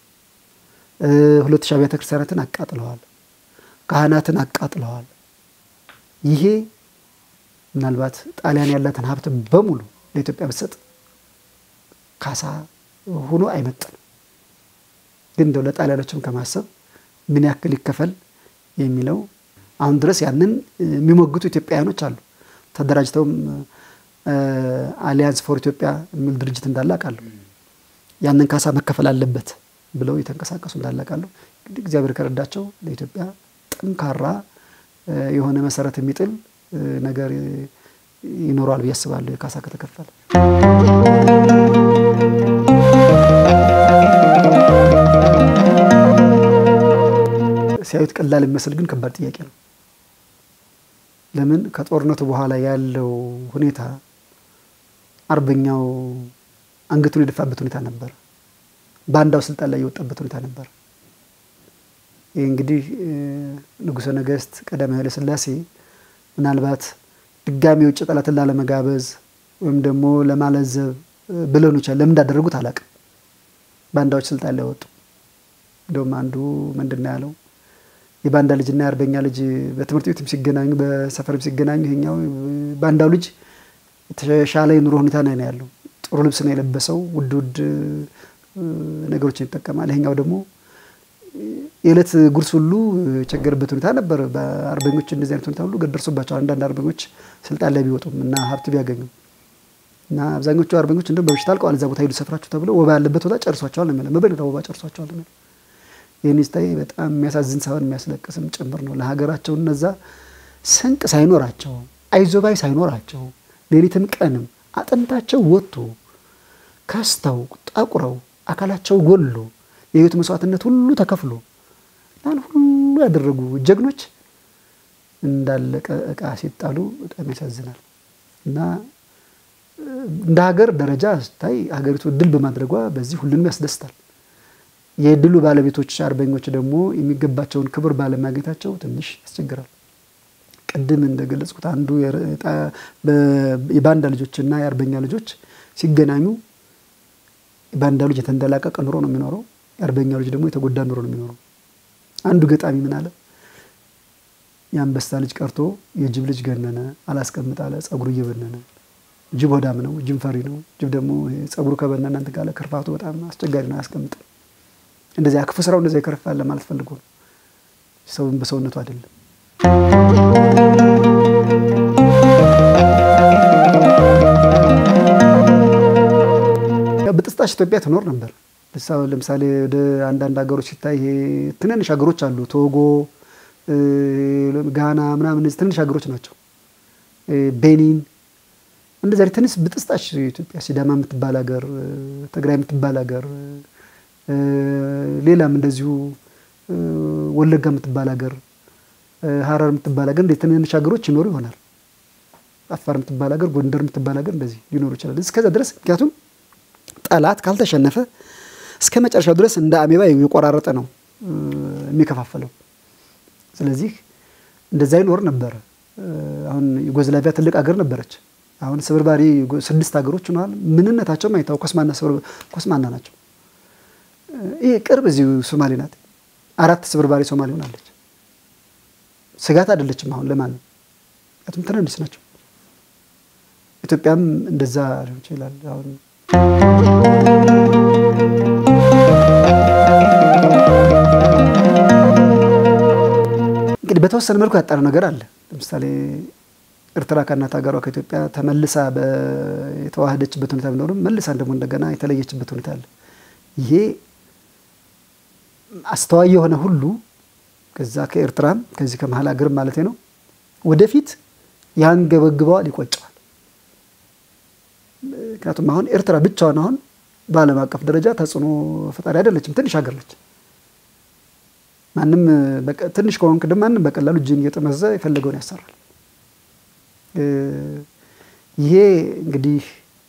2000 አብያተ ክርስቲያናትን አቃጥለዋል ካህናትን አቃጥለዋል ይሄ ምናልባት ጣሊያን ያላትን ሀብት በሙሉ ለኢትዮጵያ በሰጥ ካሳ ሆኖ አይመጣም ግን ደው ለጣሊያኖችም ከማሰብ ምን ያክል ይከፈል የሚለው አሁን ድረስ ያንን የሚሞግቱ ኢትዮጵያውያኖች አሉ ተደራጅተው አሊያንስ ፎር ኢትዮጵያ የሚል ድርጅት እንዳላቃሉ ያንን ካሳ መከፈል አለበት ብለው የተንቀሳቀሱ እንዳላቃሉ እንግዲህ እግዚአብሔር ከረዳቸው ለኢትዮጵያ ጠንካራ የሆነ መሰረት የሚጥል ነገር ይኖራል በያስባለሁ የካሳ ከተከፈለ ሲያዩት ቀላል የሚመስል ግን ከባድ ጥያቄ ነው ለምን ከጦርነቱ በኋላ ያለው ሁኔታ አርበኛው አንገቱን የደፋበት ሁኔታ ነበር ባንዳው ስልጣን ላይ የወጣበት ሁኔታ ነበር እንግዲህ ንጉሠ ነገሥት ቀዳማዊ ኃይለ ሥላሴ ምናልባት ድጋሚ ውጭ ጠላትን ላለመጋበዝ ወይም ደግሞ ለማለዘብ ብለው ነው ለምን እንዳደረጉት አላቀ ባንዳዎች ስልጣን ላይ ወጡ እንደውም አንዱ ምንድነው ያለው የባንዳ ልጅና የአርበኛ ልጅ በትምህርት ቤትም ሲገናኙ በሰፈርም ሲገናኙ ይሄኛው ባንዳው ልጅ ተሻለ የኑሮ ሁኔታ ነው ያለው ጥሩ ልብስ ነው የለበሰው ውድ ነገሮችን ይተከማል ይሄኛው ደግሞ የለት ጉርስ ሁሉ ቸገርበት ሁኔታ ነበር በአርበኞች እንደዚህ አይነት ሁኔታ ሁሉ ገደርሶባቸው አንዳንድ አርበኞች ስልጣን ላይ ቢወጡም እና ሀብት ቢያገኙ እና አብዛኞቹ አርበኞች እንደም በበሽታ አልቀዋል እዛ ቦታ ሄዱ ሰፍራቸው ተብለው ወባ ያለበት ቦታ ጨርሷቸዋል ነው ማለት በበለጠ ወባ ጨርሷቸዋል ነው የኒስታይ በጣም የሚያሳዝን ሳይሆን የሚያስለቅስም ጭምር ነው ለሀገራቸው እነዛ ስንቅ ሳይኖራቸው አይዞባይ ሳይኖራቸው ሌሊትም ቀንም አጥንታቸው ወጥቶ ከስተው ጠቁረው አካላቸው ጎሎ የህይወት መስዋዕትነት ሁሉ ተከፍሎ ያን ሁሉ ያደረጉ ጀግኖች እንዳለቀ እቃ ሲጣሉ በጣም ያሳዝናል እና እንደ ሀገር ደረጃ ስታይ ሀገሪቱ ድል በማድረጓ በዚህ ሁሉንም ያስደስታል የድሉ ባለቤቶች አርበኞች ደግሞ የሚገባቸውን ክብር ባለማግኘታቸው ትንሽ ያስቸግራል ቀደም እንደገለጽኩት አንዱ የባንዳ ልጆችና የአርበኛ ልጆች ሲገናኙ ባንዳ ልጅ የተንደላቀቀ ኑሮ ነው የሚኖረው የአርበኛ ልጅ ደግሞ የተጎዳ ኑሮ ነው የሚኖረው አንዱ ገጣሚ ምን አለ ያንበሳ ልጅ ቀርቶ የጅብ ልጅ ገነነ አላስቀምጥ አለ ጸጉሩ እየበነነ ጅብ ወዳም ነው ጅብ ፈሪ ነው ጅብ ደግሞ ጸጉሩ ከበነነ አንተ ጋር ከርፋቱ በጣም አስቸጋሪ ነው ያስቀምጥ እንደዚህ አክፉ ስራው እንደዚህ ይከርፋል ማለት ፈልጎ ሰውን በሰውነቱ አይደለም በጥስጣሽ ኢትዮጵያ ትኖር ነበር ለምሳሌ ወደ አንዳንድ ሀገሮች ሲታይ ትንንሽ ሀገሮች አሉ ቶጎ ጋና ምናምን ትንንሽ ሀገሮች ናቸው ቤኒን እንደዚህ ትንሽ በጥስጣሽ ኢትዮጵያ ሲዳማ የምትባል ሀገር ትግራይ የምትባል ሀገር ሌላም እንደዚሁ ወለጋ የምትባል ሀገር ሐረር የምትባል ሀገር እንደ ትንንሽ ሀገሮች ይኖሩ ይሆናል አፋር የምትባል ሀገር ጎንደር የምትባል ሀገር እንደዚህ ሊኖሩ ይችላል እስከዛ ድረስ ምክንያቱም ጠላት ካልተሸነፈ እስከ መጨረሻው ድረስ እንደ አሜባ ይቆራረጠ ነው የሚከፋፈለው ስለዚህ እንደዛ ይኖር ነበር አሁን ዩጎዝላቪያ ትልቅ ሀገር ነበረች አሁን ስብርባሪ 6 ሀገሮች ሆነዋል ምንነታቸው ማይታው ኮስማና ናቸው ይሄ ቅርብ እዚሁ ሶማሌ ናት 4 ስብርባሪ ሶማሌ ሆናለች ስጋት አይደለችም አሁን ለማን አቱም ትንንሽ ናቸው ኢትዮጵያም እንደዛ ሊሆን ይችላል አሁን እንግዲህ በተወሰነ መልኩ ያጣነው ነገር አለ ለምሳሌ ኤርትራ ከናት ሀገሯ ከኢትዮጵያ ተመልሳ የተዋሃደችበት ሁኔታ ቢኖርም መልሳ ደግሞ እንደገና የተለየችበት ሁኔታ አለ ይሄ አስተዋይ የሆነ ሁሉ ከዛ ከኤርትራም ከዚህ ከመሃል ሀገር ማለት ነው ወደፊት ያንገበግበዋል ይቆጫዋል ምክንያቱም አሁን ኤርትራ ብቻዋን አሁን በዓለም አቀፍ ደረጃ ተጽዕኖ ፈጣሪ አይደለችም ትንሽ ሀገር ነች ማንም ትንሽ ከሆንክ ደግሞ ማንም በቀላሉ እጅን እየጠመዘ የፈለገውን ያሰራል ይሄ እንግዲህ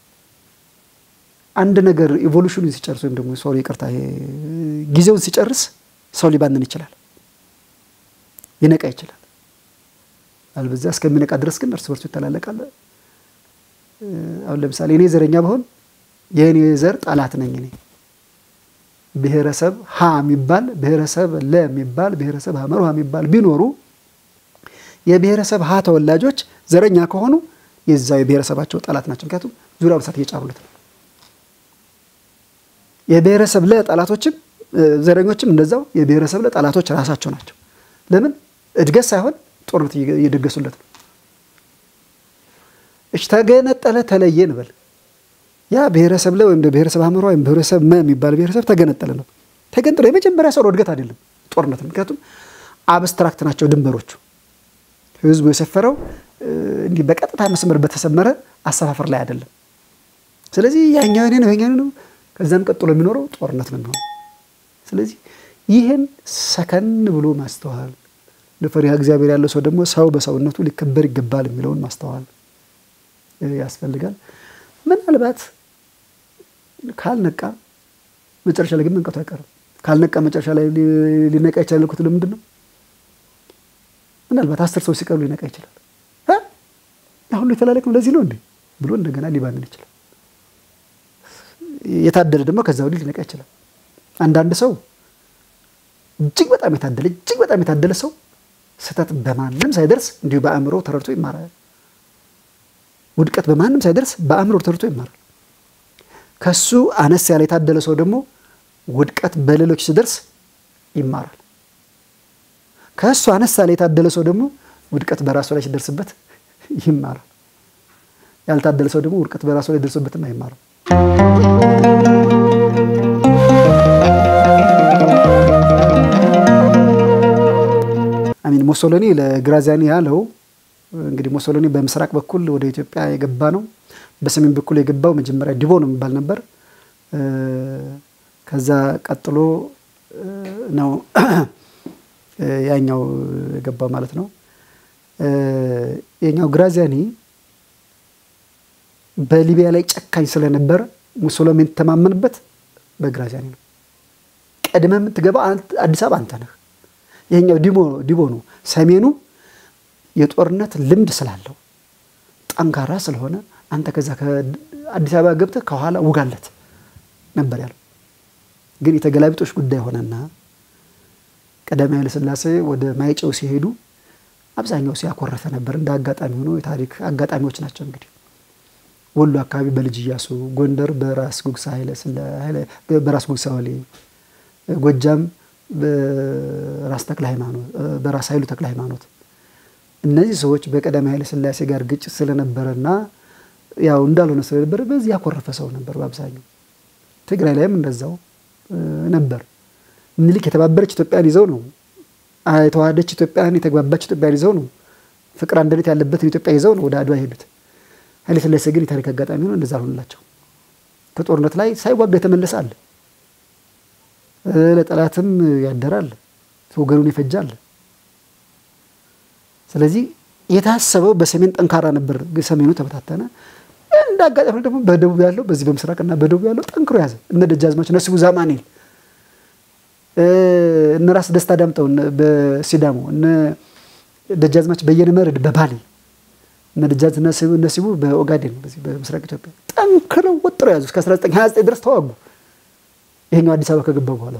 አንድ ነገር ኢቮሉሽኑን ሲጨርስ ወይም ደግሞ ሶሪ ይቅርታ ጊዜውን ሲጨርስ ሰው ሊባንን ይችላል ይነቃ ይችላል አልበዛ እስከሚነቃ ድረስ ግን እርስ በርሱ ይተላለቃል አሁን ለምሳሌ እኔ ዘረኛ በሆን የኔ ዘር ጣላት ነኝ እኔ ብሔረሰብ ሀ የሚባል ብሔረሰብ ለ የሚባል ብሔረሰብ ሐመሩ ሀ የሚባል ቢኖሩ የብሔረሰብ ሀ ተወላጆች ዘረኛ ከሆኑ የዛው የብሔረሰባቸው ጣላት ናቸው ምክንያቱም ዙሪያው በሳት እየጫሩለት ነው የብሔረሰብ ለ ጣላቶችም ዘረኞችም እንደዛው የብሔረሰብ ለ ጣላቶች ራሳቸው ናቸው ለምን እድገት ሳይሆን ጦርነት እየደገሱለት ነው እሺ ተገነጠለ ተለየ እንበል ያ ብሔረሰብ ለ ወይም ብሔረሰብ ሐመሩ ወይም ብሔረሰብ መ የሚባል ብሔረሰብ ተገነጠለ ነው ተገንጥሎ የመጀመሪያ ሰው እድገት አይደለም ጦርነት ነው ምክንያቱም አብስትራክት ናቸው ድንበሮቹ ህዝቡ የሰፈረው እንዲህ በቀጥታ መስመር በተሰመረ አሰፋፈር ላይ አይደለም ስለዚህ ያኛው ነው ከዛም ቀጥሎ የሚኖረው ጦርነት ነው የሚሆነው ስለዚህ ይሄን ሰከን ብሎ ማስተዋል ለፈሪሃ እግዚአብሔር ያለው ሰው ደግሞ ሰው በሰውነቱ ሊከበር ይገባል የሚለውን ማስተዋል ያስፈልጋል ምናልባት ካልነቃ መጨረሻ ላይ ግን መንቀቱ አይቀርም ካልነቃ መጨረሻ ላይ ሊነቃ ይችላል እኮ ለምንድን ነው ምናልባት 10 ሰው ሲቀርቡ ሊነቃ ይችላል አሁን የተላለከው ለዚህ ነው እንዴ ብሎ እንደገና ሊባንን ይችላል የታደለ ደግሞ ከዛው ሊነቃ ይችላል አንዳንድ ሰው እጅግ በጣም የታደለ ሰው ስተት በማንም ሳይደርስ እንዲሁ በአእምሮ ተረድቶ ይማራል ውድቀት በማንም ሳይደርስ በአእምሮ ተረድቶ ይማራል ከሱ አነስ ያለ የታደለ ሰው ደግሞ ውድቀት በሌሎች ሲደርስ ይማራል ከሱ አነስ ያለ የታደለ ሰው ደግሞ ውድቀት በራሱ ላይ ሲደርስበት ይማራል ያልታደለ ሰው ደግሞ ውድቀት በራሱ ላይ ደርሶበትም አይማርም አሚን ሞሶሎኒ ለግራዚያኒ ያለው እንግዲህ ሞሶሎኒ በምስራቅ በኩል ወደ ኢትዮጵያ የገባ ነው በሰሜን በኩል የገባው መጀመሪያ ዲቦ ነው የሚባል ነበር ከዛ ቀጥሎ ነው ያኛው የገባው ማለት ነው የኛው ግራዚያኒ በሊቢያ ላይ ጨካኝ ስለነበር ሙሶሎኒ ተማመነበት በግራዚያኒ ነው ቀድመም ትገባ አዲስ አበባ አንተ ነህ የኛው ዲቦ ነው ሰሜኑ የጦርነት ልምድ ስላለው ጠንካራ ስለሆነ አንተ ከዛ ከአዲስ አበባ ገብተህ ከኋላ ውጋለት ነበር ያለው ግን የተገላቢጦሽ ጉዳይ ሆነና ቀዳማዊ ኃይለ ሥላሴ ወደ ማይጨው ሲሄዱ አብዛኛው ሲያኮረፈ ነበር እንደ አጋጣሚ ሆኖ የታሪክ አጋጣሚዎች ናቸው እንግዲህ ወሎ አካባቢ በልጅ ኢያሱ ጎንደር በራስ ጉግሳ ኃይለ በራስ ጉግሳ ወሌ ጎጃም በራስ ተክለ ሃይማኖት በራስ ኃይሉ ተክለ ሃይማኖት እነዚህ ሰዎች በቀዳማዊ ኃይለ ሥላሴ ጋር ግጭት ስለነበረና ያው እንዳልሆነ ስለነበረ በዚህ ያኮረፈ ሰው ነበር በአብዛኛው ትግራይ ላይም እንደዛው ነበር ምኒልክ የተባበረች ኢትዮጵያን ይዘው ነው የተዋሃደች ኢትዮጵያን የተግባባች ኢትዮጵያን ይዘው ነው ፍቅር አንድነት ያለበት ኢትዮጵያ ይዘው ነው ወደ አድዋ ሄዱት ኃይለ ሥላሴ ግን የታሪክ አጋጣሚ ነው እንደዛ ሆነላቸው ከጦርነት ላይ ሳይዋጋ ተመለሳል ለጠላትም ያደራል ወገኑን ይፈጃል ስለዚህ የታሰበው በሰሜን ጠንካራ ነበር ሰሜኑ ተበታተነ እንዳጋጣሚ ደግሞ በደቡብ ያለው በዚህ በምስራቅና በደቡብ ያለው ጠንክሮ ያዘ እነ ደጃዝማች ነሲቡ ዛማኔል እነ ራስ ደስታ ዳምጠው በሲዳሞ እነ ደጃዝማች በየነ መርድ በባሊ እነ ደጃዝማች ነሲቡ በኦጋዴን በዚህ በምስራቅ ኢትዮጵያ ጠንክረው ወጥረው ያዙ እስከ 1929 ድረስ ተዋጉ ይሄኛው አዲስ አበባ ከገባ በኋላ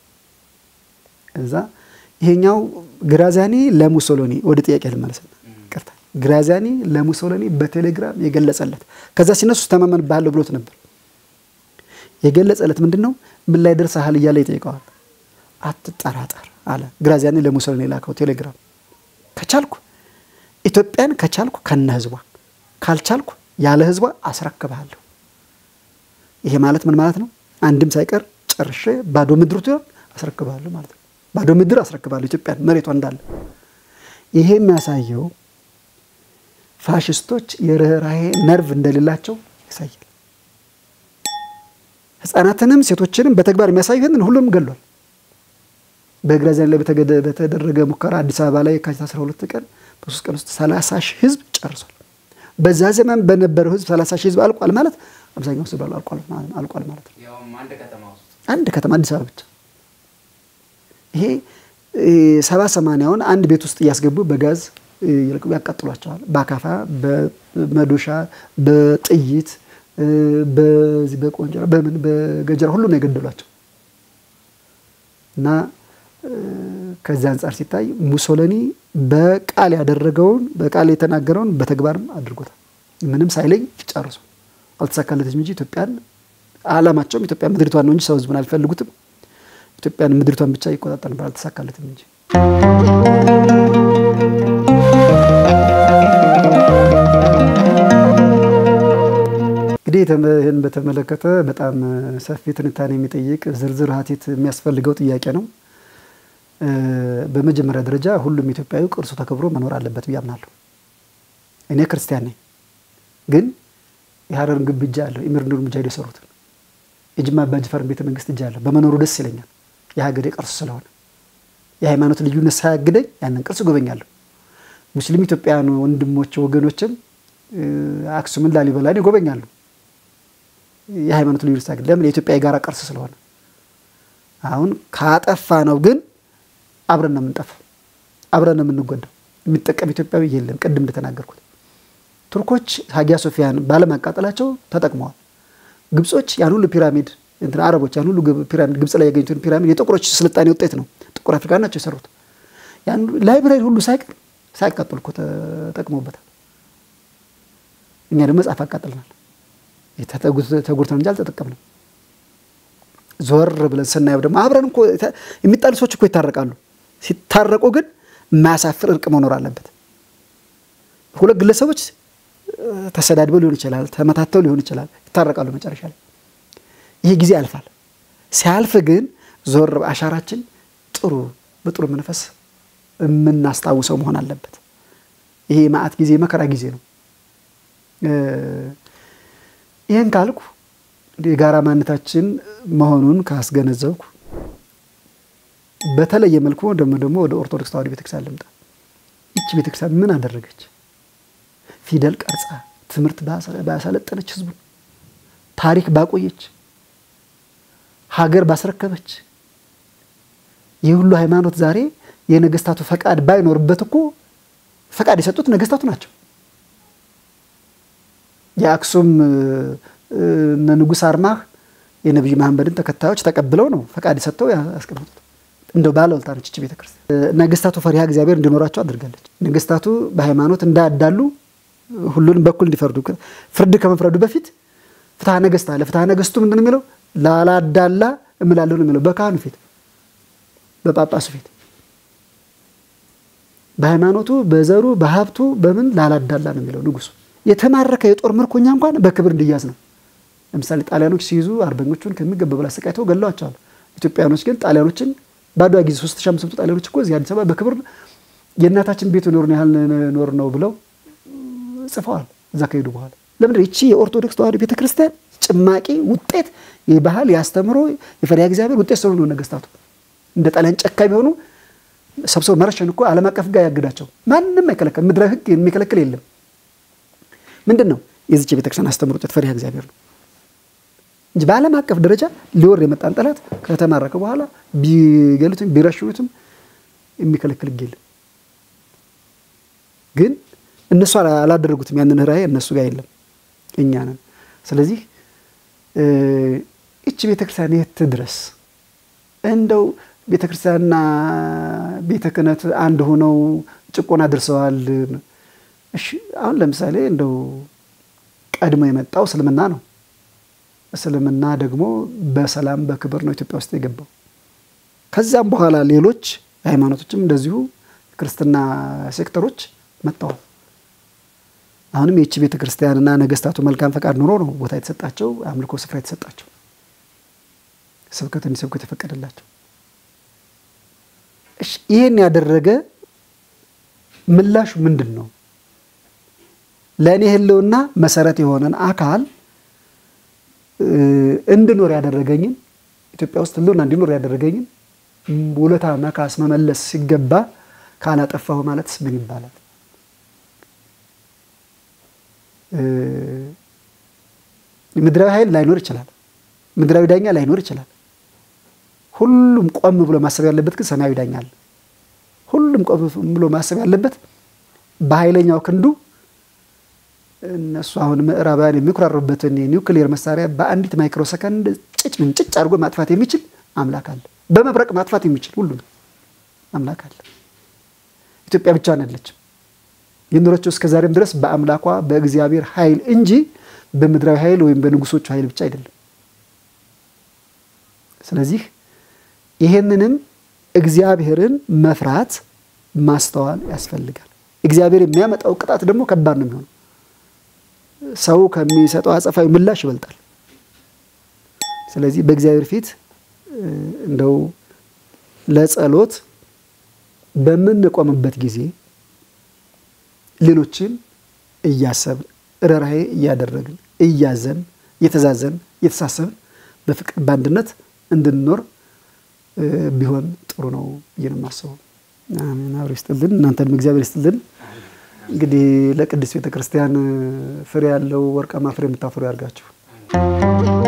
እዛ ይሄኛው ግራዚያኒ ለሙሶሎኒ ወደ ጥያቄ ልመለስና ቀርታ ግራዚያኒ ለሙሶሎኒ በቴሌግራም የገለጸለት ከዛ ሲነሱ ተማመን ባለው ብሎት ነበር የገለጸለት ምንድነው ምን ላይ ደርሰሃል ይያለ ይጠይቀዋል አትጠራጠር አለ ግራዚያኒ ለሙሶሎኒ ላከው ቴሌግራም ከቻልኩ ኢትዮጵያን ከቻልኩ ከነ ህዝቧ ካልቻልኩ ያለ ህዝቧ አስረክባለሁ ይሄ ማለት ምን ማለት ነው አንድም ሳይቀር ጨርሼ ባዶ ምድሩት አስረክባለሁ ማለት ነው ባዶ ምድር አስረክባለሁ ኢትዮጵያን መሬቷ እንዳለ ይሄ የሚያሳየው ፋሽስቶች የርህራሄ ነርቭ እንደሌላቸው ያሳያል ህፃናትንም ሴቶችንም በተግባር የሚያሳዩን ሁሉም ገሏል በግራዚያን ላይ በተደረገ ሙከራ አዲስ አበባ ላይ ካቲት 12 ቀን በ3 ቀን ውስጥ 30 ሺህ ህዝብ ጨርሷል በዛ ዘመን በነበረው ህዝብ 30 ሺህ ህዝብ አልቋል ማለት አብዛኛው ህዝብ አልቋል ማለት ነው ያው አንድ ከተማ አዲስ አበባ ብቻ ይሄ 70-80ውን አንድ ቤት ውስጥ ያስገቡ በጋዝ ያቃጥሏቸዋል በአካፋ በመዶሻ በጥይት በዚህ በቆንጀራ በምን በገጀራ ሁሉ ነው የገደሏቸው እና ከዛ አንፃር ሲታይ ሙሶሎኒ በቃል ያደረገውን በቃል የተናገረውን በተግባርም አድርጎታል ምንም ሳይለይ ጨርሶ አልተሳካለትም እንጂ ኢትዮጵያን ዓላማቸውም ኢትዮጵያ ምድሪቷን ነው እንጂ ሰው ህዝቡን አልፈልጉትም ኢትዮጵያን ምድሪቷን ብቻ ይቆጣጠር ነበር አልተሳካለትም እንጂ እንግዲህ ይህን በተመለከተ በጣም ሰፊ ትንታኔ የሚጠይቅ ዝርዝር ሀቲት የሚያስፈልገው ጥያቄ ነው በመጀመሪያ ደረጃ ሁሉም ኢትዮጵያዊ ቅርሱ ተከብሮ መኖር አለበት ብያምናለሁ እኔ ክርስቲያን ነኝ ግን የሐረርን ግንብ እጃለሁ ኢምርኑር ሙጃሂድ የሰሩት እጅማ ባጅፈር ቤተ መንግስት እጃለሁ በመኖሩ ደስ ይለኛል የሀገሬ ቅርስ ስለሆነ የሃይማኖት ልዩነት ሳያግደኝ ያንን ቅርስ ጎበኛለሁ ሙስሊም ኢትዮጵያውያን ወንድሞች ወገኖችም አክሱምን ላሊበላን ይጎበኛሉ የሃይማኖት ልዩነት ሳያግድ ለምን የኢትዮጵያ የጋራ ቅርስ ስለሆነ አሁን ካጠፋ ነው ግን አብረን ነው የምንጠፋው አብረን ነው የምንጎዳው የሚጠቀም ኢትዮጵያዊ የለም ቀድም እንደተናገርኩት ቱርኮች ሃጊያ ሶፊያን ባለማቃጠላቸው ተጠቅመዋል ግብጾች ያን ሁሉ ፒራሚድ እንት አረቦች ያን ሁሉ ፒራሚድ ግብጽ ላይ ያገኙትን ፒራሚድ የጥቁሮች ስልጣኔ ውጤት ነው ጥቁር አፍሪካን ናቸው የሰሩት ያን ላይብራሪ ሁሉ ሳይቃጠልኩ ተጠቅመውበታል እኛ ደግሞ መጽሐፍ አቃጥለናል ተጉርተን እንጂ አልተጠቀምንም ዞር ብለን ስናየው ደግሞ አብረን እኮ የሚጣሉ ሰዎች እኮ ይታረቃሉ ሲታረቁ ግን ማሳፍር እርቅ መኖር አለበት ሁለት ግለሰቦች ተሰዳድበው ሊሆን ይችላል ተመታተው ሊሆን ይችላል ይታረቃሉ መጨረሻ ላይ ይሄ ጊዜ ያልፋል ሲያልፍ ግን ዞር አሻራችን ጥሩ በጥሩ መንፈስ የምናስታውሰው መሆን አለበት ይሄ ማአት ጊዜ መከራ ጊዜ ነው ይሄን ካልኩ የጋራ ማንነታችን መሆኑን ካስገነዘብኩ በተለየ መልኩ ደግሞ ወደ ኦርቶዶክስ ተዋሕዶ ቤተክርስቲያን ልምጣ እቺ ቤተክርስቲያን ምን አደረገች ፊደል ቀርጻ ትምህርት ባሰለጠነች ህዝቡ ታሪክ ባቆየች ሀገር ባስረከበች የሁሉ ሃይማኖት ዛሬ የነገስታቱ ፈቃድ ባይኖርበት እኮ ፈቃድ የሰጡት ነገስታቱ ናቸው የአክሱም ንጉስ አርማህ የነብዩ መሐመድን ተከታዮች ተቀብለው ነው ፈቃድ ሰጥተው ያስቀምጡት እንደው ባለውልታኖች እቺ ቤተክርስቲያን ነገስታቱ ፈሪሃ እግዚአብሔር እንዲኖራቸው አድርጋለች ነገስታቱ በሃይማኖት እንዳዳሉ ሁሉንም በኩል እንዲፈርዱ ፍርድ ከመፍረዱ በፊት ፍትሐ ነገስት አለ ፍትሐ ነገስቱ ምንድነው የሚለው ላላዳላ እምላለው ነው የሚለው በካህኑ ፊት በጳጳሱ ፊት በሃይማኖቱ በዘሩ በሀብቱ በምን ላላዳላ ነው የሚለው ንጉሱ የተማረከ የጦር ምርኮኛ እንኳን በክብር እንዲያዝ ነው ለምሳሌ ጣሊያኖች ሲይዙ አርበኞቹን ከሚገባ በላይ ሰቃይተው ገለዋቸዋል ኢትዮጵያኖች ግን ጣሊያኖችን ባዶ ጊዜ 3500 ጣሊያኖች እኮ እዚህ አዲስ አበባ በክብር የእናታችን ቤት ኖር ነው ብለው ጽፈዋል እዛ ከሄዱ በኋላ ለምን እቺ የኦርቶዶክስ ተዋህዶ ቤተክርስቲያን ጭማቂ ውጤት የባህል ያስተምሮ የፈሪያ እግዚአብሔር ውጤት ስለሆነ ነገስታቱ እንደ ጣሊያን ጨካኝ ቢሆኑ ሰብሰው መረሸን እኮ ዓለም አቀፍ ጋር ያግዳቸው ማንንም አይከለከል ምድራዊ ህግ የሚከለክል የለም ምንድነው የዚህ ቤተክርስቲያን አስተምሮ ውጤት ፈሪያ እግዚአብሔር ነው እንጂ በዓለም አቀፍ ደረጃ ሊወር የመጣን ጠላት ከተማረከ በኋላ ቢገሉትም ቢረሽኑትም የሚከለክል ይገል ግን እነሱ አላደረጉትም ያንን ራይ እነሱ ጋር የለም እኛ ነን ስለዚህ እቺ ቤተክርስቲያን የት ድረስ እንደው ቤተክርስቲያንና ቤተክህነት አንድ ሆነው ጭቆና ድርሰዋል እሺ አሁን ለምሳሌ እንደው ቀድሞ የመጣው እስልምና ነው እስልምና ደግሞ በሰላም በክብር ነው ኢትዮጵያ ውስጥ የገባው ከዛም በኋላ ሌሎች ሃይማኖቶችም እንደዚሁ ክርስትና ሴክተሮች መጣው አሁንም የቺ ቤተክርስቲያንና ነገስታቱ መልካም ፈቃድ ኑሮ ነው ቦታ የተሰጣቸው አምልኮ ስፍራ የተሰጣቸው ስብከትን ሲሰብኩ ተፈቀደላቸው እሺ ይሄን ያደረገ ምላሽ ምንድነው ለኔ ህልውና መሰረት የሆነን አካል እንድኖር ያደረገኝን ኢትዮጵያ ውስጥ ህልውና እንዲኖር ያደረገኝን ውለታ መካስ መመለስ ሲገባ ካላጠፋው ማለትስ ምን ይባላል ምድራዊ ኃይል ላይኖር ይችላል ምድራዊ ዳኛ ላይኖር ይችላል ሁሉም ቆም ብሎ ማሰብ ያለበት ግን ሰማያዊ ዳኛ አለ ሁሉም ቆም ብሎ ማሰብ ያለበት በኃይለኛው ክንዱ እነሱ አሁን ምዕራባውያን የሚኩራሩበትን ኒውክሊየር መሳሪያ በአንዲት ማይክሮ ሰከንድ ጭጭ አድርጎ ማጥፋት የሚችል አምላክ አለ በመብረቅ ማጥፋት የሚችል ሁሉ አምላክ አለ ኢትዮጵያ ብቻ ነች የኖረችው እስከ ዛሬም ድረስ በአምላኳ በእግዚአብሔር ኃይል እንጂ በምድራዊ ኃይል ወይም በንጉሶቹ ኃይል ብቻ አይደለም ስለዚህ ይሄንንም እግዚአብሔርን መፍራት ማስተዋል ያስፈልጋል እግዚአብሔር የሚያመጣው ቅጣት ደግሞ ከባድ ነው የሚሆነው ሰው ከሚሰጠው አጸፋዊ ምላሽ ይበልጣል ስለዚህ በእግዚአብሔር ፊት እንደው ለጸሎት በመንቆምበት ጊዜ ሌሎችን እያሰብን ራራይ ያደረግን እያዘን የተዛዘን የተሳሰብን በፍቅር ባንድነት እንድንኖር ቢሆን ጥሩ ነው የማስበው አሜን አብሪስጥልን እናንተም እግዚአብሔር ይስጥልን እንግዲህ ለቅድስት ቤተክርስቲያን ፍሬ ያለው ወርቃማ ፍሬ የምታፈሩ ያርጋችሁ